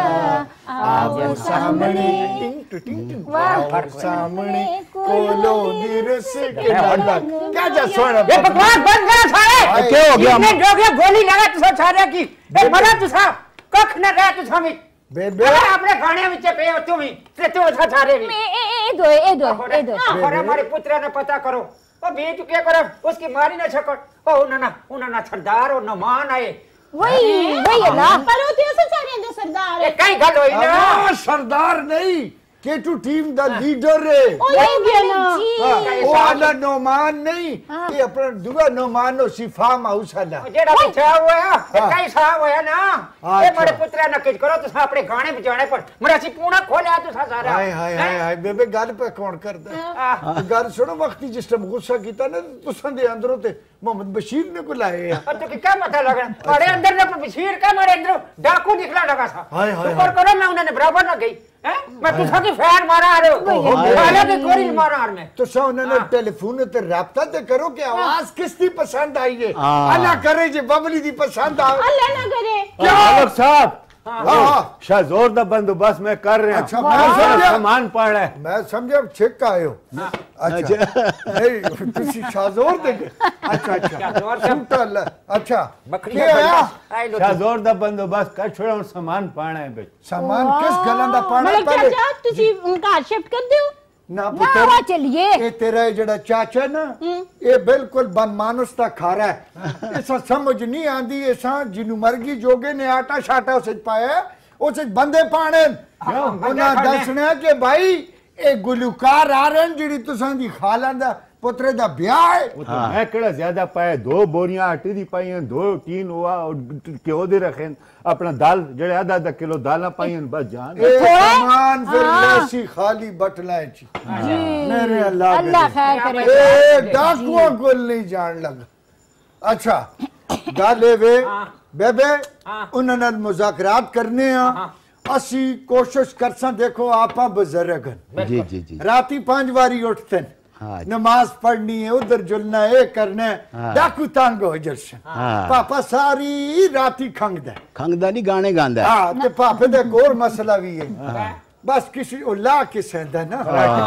आप सामने टिंग टू टिंग टिंग आप सामने कोलो निरस के लग क्या जा सोना ये बकवास बंद करो सारे। क्या हो गया? इतने डोगे गोली लगा तुसा सारे की ए मरा तुसा कख न रहा तुसा में बेबे अरे अपने गाने में पे हो तुम ही ते तो था सारे भी ए ए दो ए दो ए दो और हमारे पुत्र ने पता करो ओ बेट क्या करो उसकी मारी ना छकड़ ओ ना ना उना ना सरदार और न मान आए वही वही अल्लाह पर होते हैं सारे अंदर सरदार ये कई गल होई ना आ, सरदार नहीं केटू टीम दा लीडर है ओ ये गया ना वो वाला नोमान नहीं ये अपना दूसरा नोमान हो सी फार्म हाउस वाला जेड़ा पीछा हुआ है कई सा हुआ ना ये अच्छा। मेरे पुत्र ने किच करो तुसा अपने गाने बजाने पर मेरा सी पूना खोलिया तुसा सारा हाय हाय हाय हाय बेबे गल पे कौन करदा गल सुनो वक्ती जिस टाइम गुस्सा कीता ना तुसां दे अंदरों ते मोहम्मद बशीर ने को लाए और तो क्या पता लगा अरे अंदर ने बशीर का मेरे अंदर डाकू निकला लगा था हाय, हाय, ऊपर करो मैं उन्होंने बराबर ना गई हैं मैं तुसा की फैन मारा आ रहे हो साले की गोली मारा आ रहे तो सा उन्होंने टेलीफोन ते राब्ता ते करो कि आवाज किसकी पसंद आई है अल्लाह करे जे बबली दी पसंद आ अल्लाह ना करे मालिक साहब हाँ शाहजोर दा बंदोबस्त मैं कर रहा अच्छा, हूं। मैं सारा समझा। सामान पड़ा है। मैं समझा छिक आयो अच्छा नहीं तुसी शाहजोर दे अच्छा अच्छा शाहजोर से- सूट अल्लाह अच्छा बकरी क्या आया आई लो शाहजोर दा बंदोबस्त कर छोड़ा और सामान पाना है बेच। सामान किस गलन दा पाना मतलब पहले चाचा तुसी घर शिफ्ट कर दियो ना ना पुत्र वा चलिए ये तेरा ये जड़ा चाचा है ना ये बिल्कुल बनमानुस दा खारा है ऐसा समझ नहीं आंदी ऐसा जिन्नू मरगी जोगे ने आटा शाटा उसे पाया उसे बंदे पाने उन्हें दसना कि भाई ये गुलकार आ रहे हैं जिड़ी तुसां दी खाला दा पुत्रे दा ब्याह है वो तो मैं केड़ा ज्यादा पाया दो बोरियां आटे दी पाई हैं दो टीन हुआ और घ्यो दे रखे अपना दाल जड़े आधा आधा किलो दाल पाई हैं बस जान ए सामान फिर ऐसी खाली बटलाएं ची मेरे अल्लाह अल्लाह खैर करे ए डाकुओं को नहीं जान लगा अच्छा गाले वे बेबे उन्होंने मुज़ाकरात करने हैं असी कोशिश करसा देखो आपा बुजुर्ग जी जी जी राती पांच बारी उठते हैं हाँ जी। नमाज पढ़नी है उधर जुलना है करना है हाँ। डाकू तंग हो जलसे हाँ। पापा सारी राती खंगदा है खंगदा नहीं गाने गांदा है। हाँ ते पापे दा एक और मसला भी है बस किसी उल्लाह के सेंदा ना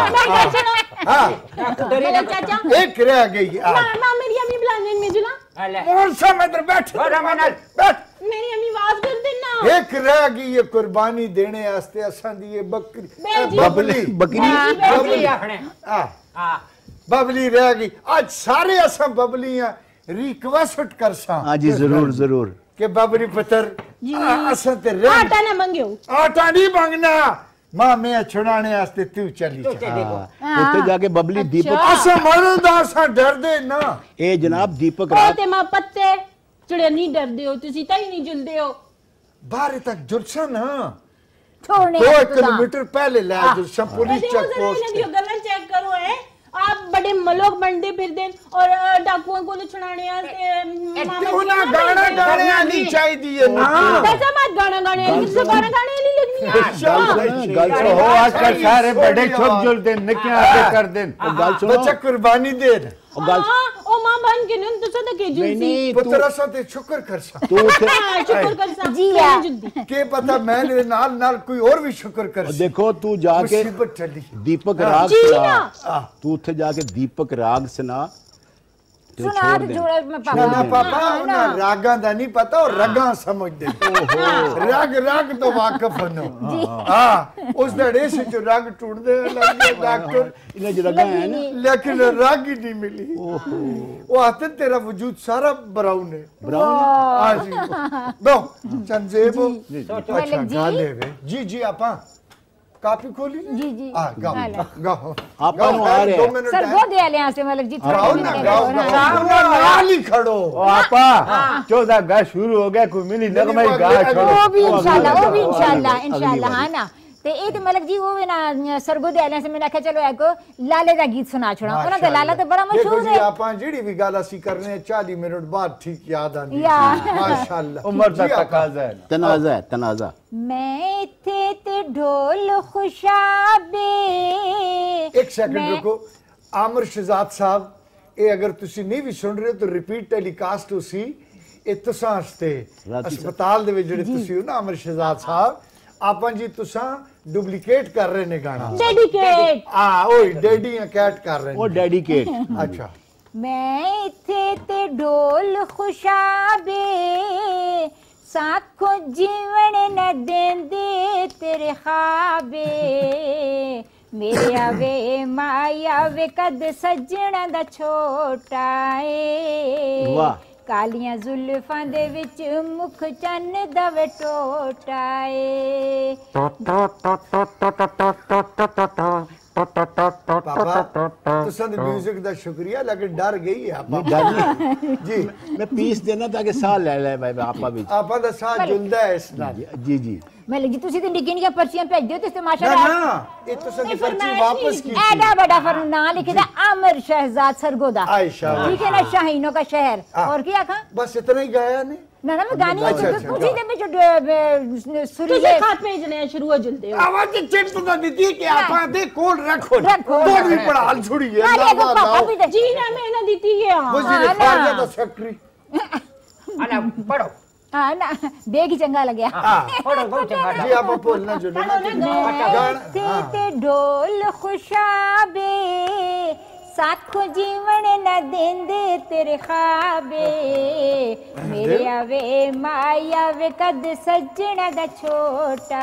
हाँ मेरा चाचा एक रह गई आज मामा मेरी अम्मी बुलाने में जुला अल्लाह कौन सा इधर बैठ और रमन बैठ मेरी अम्मी आवाज कर देना एक रह गई ये कुर्बानी देने वास्ते असां दी ये बकरी बेजी। बबली बकरी बकरी आखने हाँ हां बबली रह गई आज सारे असां बबलियां रिक्वेस्ट कर सा हाँ जी जरूर जरूर के बबली पुत्र असां ते रह आटा ना मंगियो आटा नहीं मांगना मां मैं छुड़ाने वास्ते तू चली जा हाँ, उत्ते जाके बबली दीपक असां मरदा असां डर दे ना ए जनाब दीपक ओ रात ते मां पत्ते चढ़े नहीं डरदे हो तुसी ताई नहीं जुलदे हो बाहर तक जुलसा ना छोड़ने दो किलोमीटर पहले ले जो पुलिस चेक पोस्ट गल्ला चेक करो है आप बड़े मलोक बनते फिरदे और डाकुओं को छुड़ाने आते मामा गाना गाने नहीं चाहिए ना कैसा मत गाना गाने किससे गाना गाने नहीं लगनी गल सुनो हो आजकल सारे बड़े छुप जुलते निक्के आगे कर देन गल सुनो बच्चा कुर्बानी दे ओ गल ओ मां बन के न तो सदा के जुलसी नहीं पुत्रा सा ते शुक्र कर सा तू शुक्र कर सा जी आ के पता मैंने नाल नाल कोई और भी शुक्र कर देखो तू जाके मुसीबत चली दीपक राग सुना तू उठे जाके दीपक राग सुना सुना तो जोड़ा मैं ना ना पापा पापा ना रागा दा नहीं पता और रगा समझ दे राग राग तो वाकिफ हो हां उस दड़े से जो राग टूट दे लगे डॉक्टर इन्हें जो लगा है ना लेकिन राग ही नहीं मिली वो आते तेरा वजूद सारा ब्राउन है ब्राउन हां जी दो चंजेबो मलिक जी। गा ले वे जी जी आपा काफी खोली जी जी आ गाओ गाओ आपा नु आ रहे दो मिनट सर टाइम। वो दे ले यहाँ से मलिक जी थोड़ा गाओ सा ना मिल गाओ के गाओ गाओ पूरा नाल ही खड़ो ओ आपा चौदह गा शुरू हो गया कोई मिली नगमा ही गा छोड़ो वो भी इंशाल्लाह वो भी इंशाल्लाह इंशाल्लाह हाँ ना ते ए ते मलिक जी वो भी ना सरगो दे आले से मैंने कहा चलो एको लाले दा गीत सुना छोड़ा उन्होंने ते लाला तो बड़ा मशहूर देखो है जी आपा जेड़ी भी गल ਅਸੀਂ करने चालीस मिनट बाद ठीक याद आंदी या। माशाल्लाह उम्र दा जी आपा। तकाजा है तनाजा है तनाजा मैं थे ते ढोल खुशाबे एक सेकंड रुको आमिर शहजाद साहब ये अगर तुसी नहीं भी सुन रहे हो तो रिपीट टेलीकास्ट होसी ये तुसां वास्ते राती अस्पताल दे विच जेड़े तुसी हो ना आमिर शहजाद साहब आपा जी तुसां डुप्लीकेट कर रहे ने गाना डेडिकेट हां ओए डैडी कैट कर रहे वो ने डेडिकेट अच्छा मैं थे ते ढोल खुशाबे साखो जीवन न देंदे तेरे ख्वाबे मेरे आवे माया वे कद सजना दा छोटा ए वाह। कालियां जुल्फां दे विच मुख चन्न दा वे टोटा ए पापा तुसां दे म्यूजिक दा शुक्रिया लेकिन डर गई है आपा डर नहीं जी मैं पीस देना ताकि साह ले ले भाई आपा भी आपा दा साथ जुलदा है इस नाल जी जी मैं लगी तुसी ते निक्की निक्की पर्चियां भेज दियो ते ना माशाल्लाह ना ये तुसां दी पर्ची वापस की एडा बड़ा फर नाम लिखे था आमिर शहजाद सरगोदा आयशा ठीक है ना शाहीनों का शहर हाँ। और क्या कहा बस इतना ही गाया ने ना ना मैं गानी अच्छा, है अच्छा, तुझे में जो सुरी तुझे खात भेजने शुरू हो जल्दी आवाज चिट तो दी कि आपा दे कोड रखो रखो। कोड भी पड़ा हाल छुड़िए ना ये तो पापा भी दे जी ना मैं ना देती है वो हाँ। जी हाँ, खारजा ना। दा सेक्रेटरी अना पढ़ो हाँ ना देख ही चंगा लग गया हां पढ़ो बहुत चंगा जी आपा बोलना जो ना थे ते ढोल खुशाबे साखो जीवन न देंदे तेरे ख्वाबे मेरे आवे माया वे कद सजना दा छोटा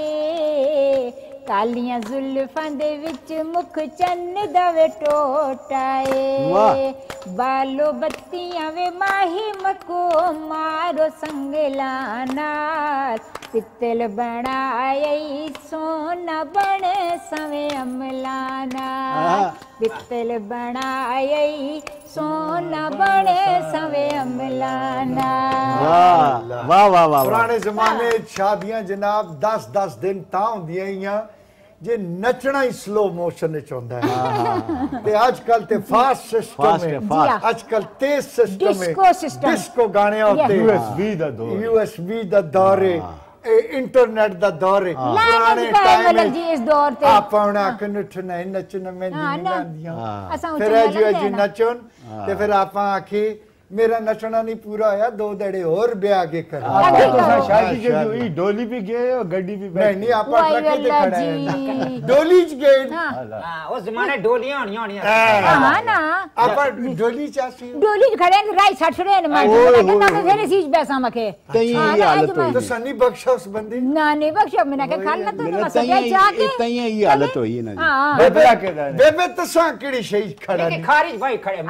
ए कालियां जुल्फां दे विच मुख चन्न दा वे टोटा ए बालो बत्तियां वे माही मको मारो संगलाना पित्तल बनाए सोना बन सवे अमलाना पित्तल बनाए सोना बने सवे अमलाना वाह वाह वाह वाह पुराने जमाने शादियां जनाब दस दस दिन ता होंदियां हियां जे नचना ही स्लो मोशन विच होंदा है ते आजकल ते फास्ट सिस्टम फास्ट है है फास्ट आजकल तेज सिस्टम है डिस्को सिस्टम डिस्को गाने होते यूएसबी दा दो यूएसबी दा दौर है इंटरनेट दा दौर है पुराने टाइम जी इस दौर ते आप होना कि नचना है नचना में हाँ, नहीं ना। लांदियां असां फिर उच्चे जी गल्लां जी करना। नचन ते फिर आप आखी मेरा नचना नहीं पूरा होया दो दड़े और ब्याह के कर आगे तो करो। शादी के जो ई डोली भी गए और गड्डी भी नहीं नहीं आप वाई ट्रक ते अल्लाह खड़ा है जी डोली च गए हाँ हाँ उस जमाने डोलियां होनियां होनियां हाँ ना आप डोली चासी डोली खड़े हैं राइट साइड छड़े हैं मैं ओए, ना ओए, फिर सीज पैसा मके तई हाँ, ये ना, हालत आज मैं- तो हुई सन्नी बख्शा उस बंदी ना नहीं बख्शो मैंने कहा खाल ना तो मेरा मसा तई जाके तई ये हालत हुई है ना जी हाँ बदला के दाने बेबे तसा केड़ी शई खड़ा लेकिन नहीं खारिज भाई खड़े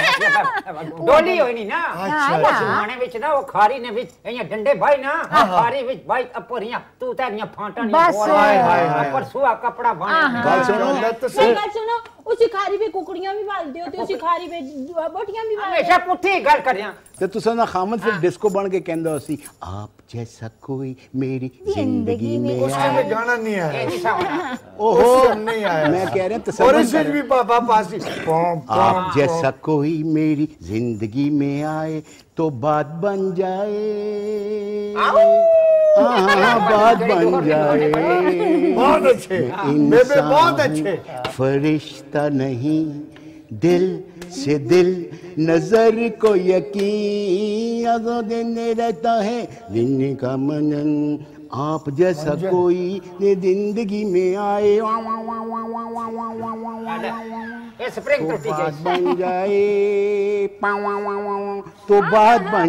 डोली होई नहीं ना हाँ, उस ना। जमाने विच ना वो खारी ने विच इयां डंडे भाई ना खारी विच भाई अपरियां तू तेरियां फांटा नहीं बस। बोल हाय, हाय, हाय। पर सुआ कपड़ा हाँ, बाने हाँ। बात सुनो लत मेरी से बात सुनो ਉਹ ਸਿਖਾਰੀ ਵੇ ਕੁਕੜੀਆਂ ਵੀ ਪਾਲਦੇ ਹੋ ਤੇ ਉਹ ਸਿਖਾਰੀ ਵੇ ਬੋਟੀਆਂ ਵੀ ਪਾਲਦੇ हमेशा पुठी गल करिया ਤੇ ਤੁਸੀਂ ਨਾ ਖਾਮਦ ਫਿਰ डिस्को बन के कहंदा सी आप जैसा कोई मेरी जिंदगी में उसमें आए। गाना नहीं आया, ए जी साहब ओहो उसमें नहीं आया। मैं कह रहा और तसव्वुर इसमें कर। भी पापा पासी पॉम आप जैसा कोई मेरी जिंदगी में आए तो बात बन जाए, हाँ बात बन जाए। बहुत अच्छे बेबे, बहुत अच्छे। फरिश्ता नहीं दिल से दिल नजर को यकीन अगर दिन रहता है दिन का मनन आप जैसा कोई ये जिंदगी में आए ए स्प्रिंग तो टूटी बात गई बन जाए तो बात बन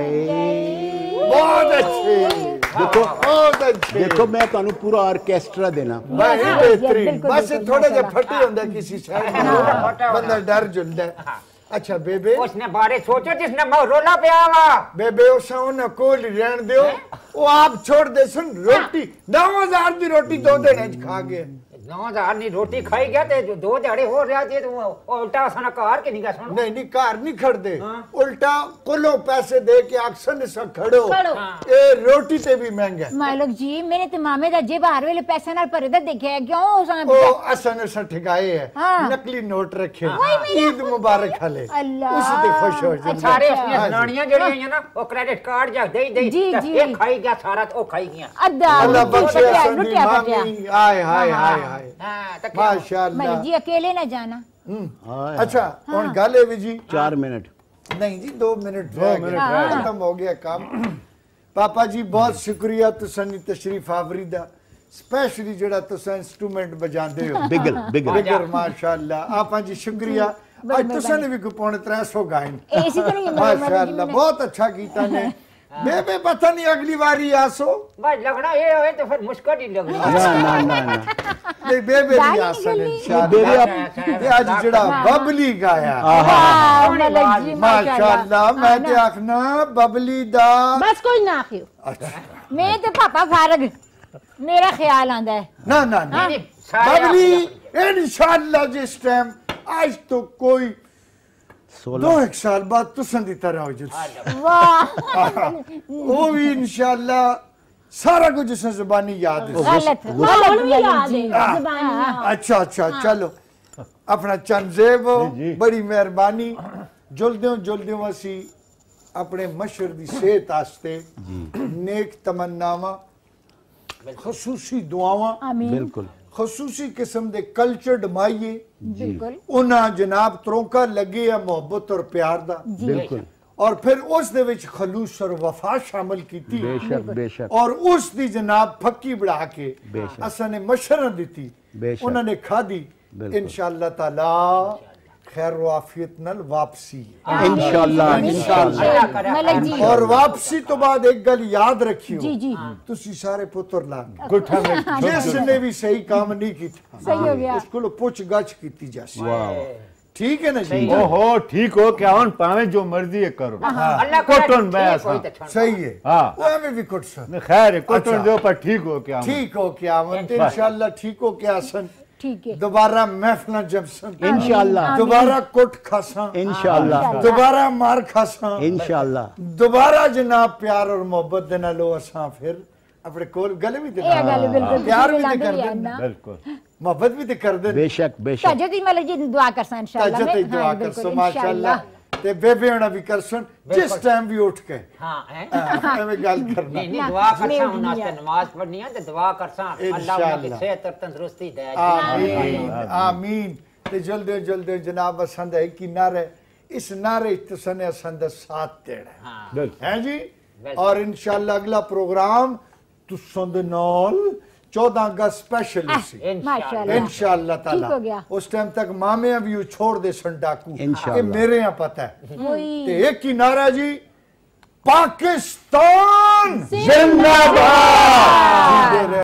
जाए। बहुत अच्छे, देखो बहुत अच्छे। देखो मैं तुहानू पूरा ऑर्केस्ट्रा देना। भाई हाँ, बेहतरीन, बिल्कुल, बस बिल्कुल, थोड़ा जा माशाल्लाह। फटे होंदा किसी साइड में, बंदा डर जुलदा है। अच्छा बेबे, उसने बारे सोचो जिसने मैं रोला पे आवा बेबे उसा उन्हें कोल रहन दियो, वो आप छोड़ दे सुन रोटी नौ हजार दी रोटी दो दिन च खा गए। नौ हजार नी रोटी खाई गया ते जो दो दिहाड़े हो रहा थे तो उल्टा साना कार के निगा सुन नहीं नहीं कार नहीं खड़दे, उल्टा कुलो पैसे दे के अक्सर सा खड़ो, खड़ो। ए रोटी ते भी महंगा। मालिक जी मैंने ते मामे दा जेब हर वेले पैसे नाल भरे दा देखया है, क्यों उसने ओ असन सा ठिकाए है, हाँ। नकली नोट रखे, ईद मुबारक हले, अल्लाह। उस ते खुश हो जाए। सारे हाँ उसने जी। नानियां जड़ी हैं ना वो क्रेडिट कार्ड जा दे दे जी, ते जी। एक खाई गया सारा तो खाई गया अद्धा अल्लाह बख्शे लुटिया असन दी लुटिया बटिया। मामी, आय हाय हाय हाय हां तो क्या माशाअल्लाह। मालिक जी अकेले ना जाना। हाँ, अच्छा हुन गल है भी जी, चार मिनट नहीं जी दो मिनट रह गए, खत्म हो गया काम। पापा जी बहुत शुक्रिया तुसां तशरीफ आवरी दा, स्पेशली जेड़ा तुसां इंस्ट्रूमेंट बजांदे हो बिगल बिगल बिगर माशाअल्लाह। आपा जी शुक्रिया, आज तुसां ने भी कोई पौने त्रै सौ गायन ए, इसी तरह ही मेरे मालिक जी माशाअल्लाह, ने- बहुत अच्छा कीता ने। बेबे पता नहीं अगली बारी आसो, भाई लगना ये होए तो फिर मुश्किल ही लग रही ना ना ना ना नहीं बेबे गाली भी आसन निकली। इंशाअल्लाह। बेबे आप- ये आज जेड़ा बबली गाया वाह, मालिक जी माशाअल्लाह, मैं ते आखना बबली दा बस कोई ना आखियो अच्छा मैं ते पापा फारग मेरा ख्याल आंदा है। ना ना ना नहीं, सारे बबली इंशाअल्लाह जिस टाइम आज तो कोई दो सोलह एक साल बाद तुसन दी तरह हो जाए, वाह वो भी इंशाअल्लाह सारा कुछ जिस जुबानी याद है। गलत हाँ, गलत भी याद है हाँ। जुबानी अच्छा अच्छा चलो अपना चंजेब हो, बड़ी मेहरबानी। जुलदे जुलदे असी अपने मशर दी सेहत आस्ते नेक तमन्नावां, खसूसी दुआवां, आमीन बिल्कुल खसूसी किस्म दे कल्चर्ड माइये बिल्कुल उन्हां जनाब त्रोंका लगे है मोहब्बत और प्यार दा, बिल्कुल और फिर उस दे विच खलूस और वफा शामिल कीती बेशक बेशक और उस दी जनाब फक्की बढ़ा के बेशक। असां ने मशरा दी, बेशक। उन्होंने खादी। बिल्कुल। इंशाअल्लाह ताला खैर व आफियत नाल वापसी, इंशाअल्लाह इंशाअल्लाह अल्लाह करे मालिक जी और वापसी तो बाद एक गल याद रखियो, जी जी तुसी सारे पुत्र लागे गुठा में जिसने भी सही काम नहीं किया सही हो गया। उसको पुछ गछ कीती जासी। वाह ठीक है ना जी? ओहो ठीक हो क्या हूं पावे जो मर्जी है करो अल्लाह करे कोटन बया ठीक होई सा तो छोड़। सही है, हाँ। वो हमें भी कुछ सन नहीं, खैर है कोटन अच्छा। जो पर ठीक हो क्या हूं। ठीक हो क्या मत इंशाअल्लाह ठीक हो क्या सन, ठीक है दोबारा महफिल जब सन, इंशाअल्लाह दोबारा कोट खासा, इंशाअल्लाह दोबारा मार खासा, इंशाअल्लाह दोबारा जनाब प्यार और मोहब्बत देना लो असां फिर अपने कोल गले भी ए देना, गल बिल्कुल प्यार भी लांदे ते कर ही देना, आना। बिल्कुल मोहब्बत भी ते कर देना, बेशक बेशक ताजो दी मालिक जी दुआ करसा इंशाअल्लाह ताजत ही मैं- दुआ हाँ, कर बिल्कुल, सो माशाअल्लाह। इंशाअल्लाह। ते बेबे होना भी कर सुन जिस टाइम भी उठ के हां हैं एवें गल करना। नहीं नहीं दुआ करसा मैं उन वास्ते नमाज पढ़नी है तो दुआ करसा अल्लाह उनकी इंशाअल्लाह। सेहत और तंदुरुस्ती दे। आमीन आमीन। ते जल्दी जल्दी जनाब असां दा एक ही नारा है, इस नारे च तुसां ने असां दा साथ देना है। हां बिल्कुल है जी। बिल्कुल। और इंशाअल्लाह अगला प्रोग्राम तुसां दे नाल चौदह अगस्त स्पेशल सी माशाअल्लाह इंशाअल्लाह ताला। ठीक हो गया। उस टाइम तक मामे भी छोड़ दे सन डाकू, इंशाअल्लाह। ये मेरे यहाँ पता है। वही ते एक ही नारा जी, पाकिस्तान जिंदाबाद। जिंदे रहे।